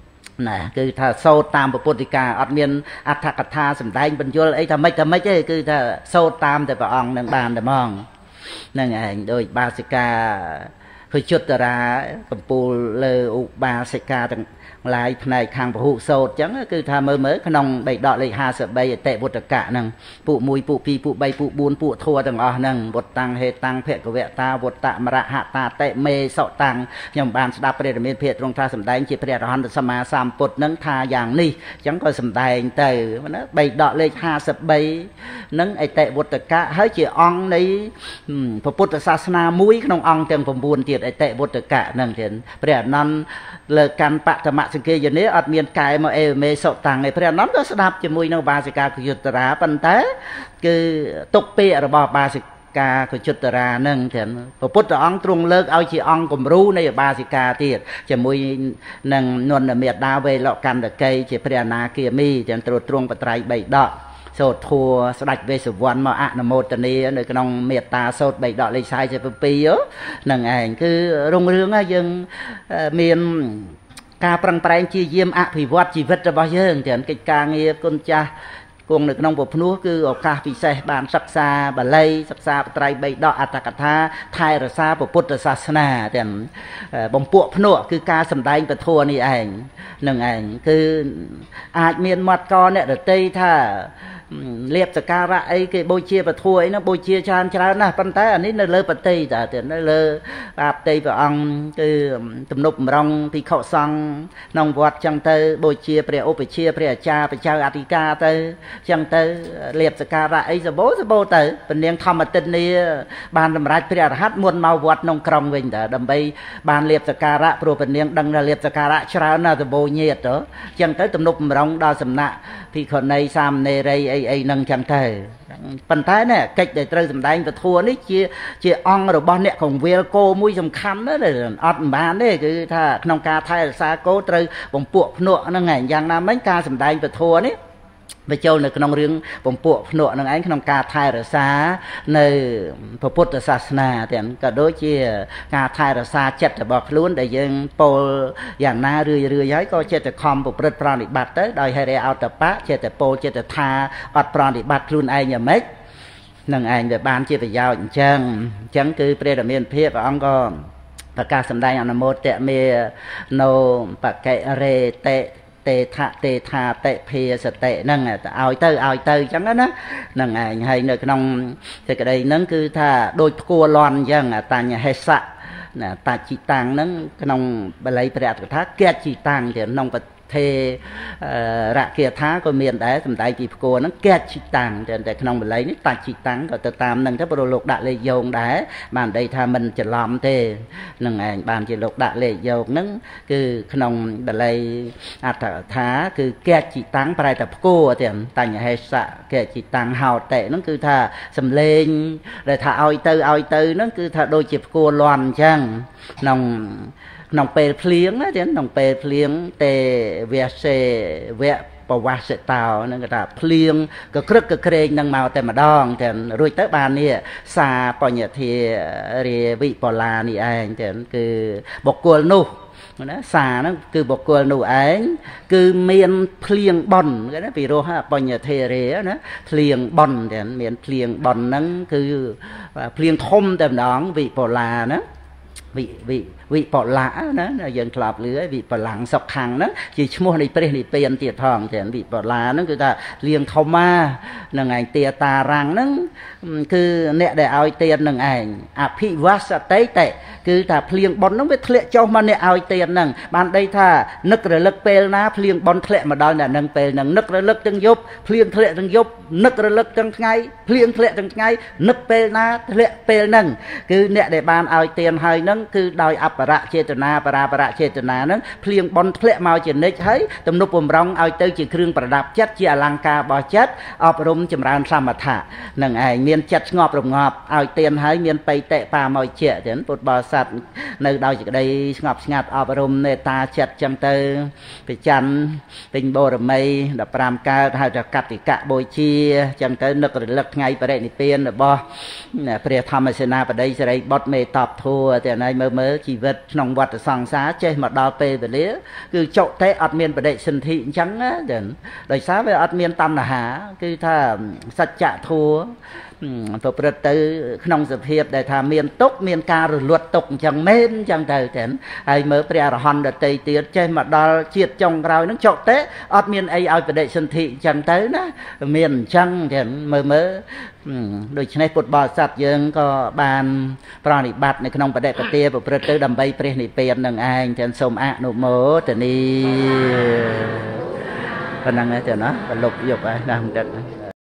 ណាគឺថាសូត្រតាមពុទ្ធិកាអត់មានអត្ថកថាសម្ដែងបញ្យលអីថាម៉េចថាម៉េចទេគឺថាសូត្រតាមតែព្រះអង្គនឹងបានតែហ្មងហ្នឹងឯងដោយបាសិកាភុជុត្តរាកម្ពូលលើឧបាសិកាទាំងឡាយផ្នែកខាងពហុសោតអញ្ចឹងគឺថាមើលមើលក្នុងបេដកលេខห้าสิบបីអតិវុត្តកៈហ្នឹងពួកមួយពួកពីរពួកបីពួកបួនពួកធัวទាំងអស់ហ្នឹងវត្តតាំងហេតាំងភគវតាវត្តមរហតាតិមេសតាំងខ្ញុំបានស្ដាប់ព្រះរាមាភិត្រង់ថាសម្ដែងជាព្រះអរហន្តសម្មាសម្ពុទ្ធហ្នឹងថាយ៉ាងនេះអញ្ចឹងក៏សម្ដែងទៅណាបេដកលេខห้าสิบបីហ្នឹងអតិវុត្តកៈហើយជាអង្គនៃពុទ្ធសាសនាមួយក្នុងអង្គទាំង៩ទៀតអតិវុត្តកៈហ្នឹងទៀតព្រះអនន្តលើកាន់បតមសង្ឃេយនេះអត់មានកែមកអេមេសុតាំងឯព្រះអនន្តក៏ស្ដាប់ជាមួយនឹងបាសិកាកយុត្តរាប៉ុន្តែគឺទុកពាក្យរបស់បាសិកាកយុត្តរានឹងទាំងព្រះពុទ្ធអង្គទ្រង់លើកឲ្យជាអង្គគំរូនៃបាសិកាទៀតជាមួយនឹងនន្ទមេតាវេលកន្តកីជាព្រះអនាគាមីទាំងត្រួតត្រងបត្រៃបីដកសូត្រធัวស្ដេចវេស្សវណ្ណមកអនុមោទនានៅក្នុងមេត្តាសូត្របីដកលេខสี่สิบเจ็ดហ្នឹងឯងគឺរុងរឿងយើងមានការប្រឹងប្រែងជាយាមអភិវឌ្ឍជីវិតរបស់យើងទាំងកិច្ចការងារគុណចាស់គង់នៅក្នុងពុទ្ធនោះគឺឱកាសពិសេសបានសិក្សាបាលីសិក្សាបត្រៃបីដកអត្តកថាថែរក្សាពុទ្ធសាសនាទាំងបំពួកភ្នក់គឺការសម្ដែងពធនេះឯងនឹងឯងគឺអាចមានមាត់កអ្នកដតីថាលៀបសការៈអីគេបូជាពធអីហ្នឹងបូជាច្រើនច្រើនណាស់ប៉ុន្តែអានេះនៅលើបតីតាទៀតនៅលើបាបតីព្រះអង្គគឺទំនប់បំរុងភិក្ខុសង្ឃក្នុងវត្តចឹងទៅបូជាព្រះឧបជាព្រះអាចារ្យបច្ចៅអធិការទៅចឹងទៅលៀបសការៈអីសបោសបោទៅពនាងធម្មទិន្នាបានសម្រេចព្រះអរហន្តមុនមកវត្តក្នុងក្រុងវិញតាដើម្បីបានលៀបសការៈព្រោះពនាងដឹងថាលៀបសការៈច្រើនណាស់សបោញាតទៅចឹងទៅទំនប់បំរុងដល់សំណាក់ភិក្ខុនីសាមណេរីអីអីហ្នឹងចឹងទៅប៉ុន្តែណែកិច្ចដែលត្រូវសម្ដែងពធនេះជាជាអង្គរបស់អ្នកកងវាលគោមួយសំខាន់ណាស់អត់មិនបានទេគឺថាក្នុងការថែរក្សាគោត្រូវបំពួកភ្នក់ហ្នឹងឯងយ៉ាងណាមិញការសម្ដែងពធនេះបញ្ចូលនៅក្នុងរឿងបំពួកភ្នក់នឹងឯងក្នុងការថែរក្សានៅពុទ្ធសាសនាទាំងក៏ដូចជាការថែរក្សាចិត្តរបស់ខ្លួនដែលយើងពោលយ៉ាងណារឿយរឿយហើយក៏ចិត្តតែខំប្រព្រឹត្តប្រតិបត្តិទៅដោយហេរិអោតបៈចិត្តតែពោលចិត្តថាអត់ប្រតិបត្តិខ្លួនឯងយ៉ាងម៉េចនឹងឯងដែលបានជាប្រយោជន៍អញ្ចឹងអញ្ចឹងគឺព្រះរាមាភិព្រះអង្គក៏ប្រកាសសម្ដែងអនុមោទមេនៅបកេរេតេទេថាទេថាតិភាសតិហ្នឹងឲ្យទៅឲ្យទៅអញ្ចឹងណាហ្នឹងឯងហើយនៅក្នុងសេចក្តីហ្នឹងគឺថាដូចផ្គួរលន់អញ្ចឹងតញ្ញហេសៈណាតជីតាំងហ្នឹងក្នុងបាលីព្រះអត្ថកថាកេជីតាំងទៅក្នុងទេរគាថាក៏មានដែរសម្ដែងពីផ្គួរហ្នឹងកេជីតាំងតែក្នុងបាលីនេះតជីតាំងក៏ទៅតាមហ្នឹងទៅព្រោះលោកដាក់លេខយោងដែរបានន័យថាមិនច្រឡំទេហ្នឹងឯងបានជាលោកដាក់លេខយោងហ្នឹងគឺក្នុងបាលីអត្ថកថាគឺកេជីតាំងប្រែតែផ្គួរទាំងតញ្ញហេសៈកេជីតាំងហោតិហ្នឹងគឺថាសំលេងដែលថាឲ្យទៅឲ្យទៅហ្នឹងគឺថាដូចជាផ្គួរលន់អញ្ចឹងក្នុងក្នុងពេលភ្លៀងណាទៀតក្នុងពេលភ្លៀងទេវៈសេវៈបវសិតោហ្នឹងគេថាភ្លៀងក៏ក្រឹកក៏ក្រែងនឹងមកតែម្ដងតែរួចទៅបាននេះសាបញ្ញធារាវិបលានេះឯងតែគឺបុគ្គលនោះណាសាហ្នឹងគឺបុគ្គលនោះឯងគឺមានភ្លៀងបន់គេណាពីរោះបញ្ញធារាណាភ្លៀងបន់តែមានភ្លៀងបន់ហ្នឹងគឺភ្លៀងធំតែម្ដងវិបលាណាវិវិវិបលាណាយើងធ្លាប់លឺវិបលាំងសុខខាងហ្នឹងជាឈ្មោះនៃព្រះនិព្វានទៀតផងតែវិបលាហ្នឹងគឺថាលៀងធំមកនឹងឯងទាតារាំងហ្នឹងគឺអ្នកដែលឲ្យទាននឹងឯងអភិវសតិតិគឺថាភ្លៀងប៉ុនហ្នឹងវាធ្លាក់ចុះមកអ្នកឲ្យទានហ្នឹងបានដីថានឹករលឹកពេលណាភ្លៀងប៉ុនធ្លាក់មកដល់អ្នកហ្នឹងពេលហ្នឹងនឹករលឹកទាំងយប់ភ្លៀងធ្លាក់ទាំងយប់នឹករលឹកទាំងថ្ងៃភ្លៀងធ្លាក់ទាំងថ្ងៃនឹកពេលណាធ្លាក់ពេលហ្នឹងគឺអ្នកដែលបានឲ្យទានហើយហ្នឹងគឺដោយអបរៈចេតនាបរាបរៈចេតនាហ្នឹងភ្លៀងប៉ុនធ្លាក់មកជានិច្ចហើយទំនុកបំរុងឲ្យទៅជាគ្រឿងប្រដាប់ចិត្តជាអលង្ការរបស់ចិត្តអប់រំចម្រើនសមថៈនឹងឯងមានចិត្តស្ងប់រងាប់ឲ្យទានហើយមានបៃតិបាមកជាចឹងពុទ្ធបរិស័ទនៅដោយសេចក្តីស្ងប់ស្ងាត់អប់រំមេត្តាចិត្តចឹងទៅប្រច័នពេញបរមីដប់ប្រាំកើតហៅថាកតិកៈបូជាចឹងទៅនឹករលឹកថ្ងៃបរិនិព្វានរបស់ព្រះធម្មសេនាបតីសិរីបុត្រមេតបធัวតែណាហើយមើលមើលជីវិតក្នុងវត្តសង្សារចេះមកដល់ពេលវេលាគឺចុទេអត់មានបដិសន្ធិអញ្ចឹងណាចឹងដោយសារវាអត់មានតណ្ហាគឺថាសច្ចធម៌ប្រព្រឹត្តទៅក្នុងសភាពដែលថាមានទុកមានការរលត់ទុកអញ្ចឹងមែនអញ្ចឹងទៅចឹងហើយមើលព្រះអរហន្តដតីទៀតចេះមកដល់ជាតិចុងក្រោយហ្នឹងចុទេអត់មានអីឲ្យបដិសន្ធិអញ្ចឹងទៅណាមានអញ្ចឹងចឹងមើលមើលដូច្នេះពុទ្ធបរិស័ទយើងក៏បានប្រតិបត្តិនៅក្នុងបដិបទាប្រព្រឹត្តទៅដើម្បីព្រះនិព្វាននឹងឯងចឹងសូមអនុមោទនីប៉ុណ្ណឹងទេណាប្រលប់យកហើយណាមិនដឹង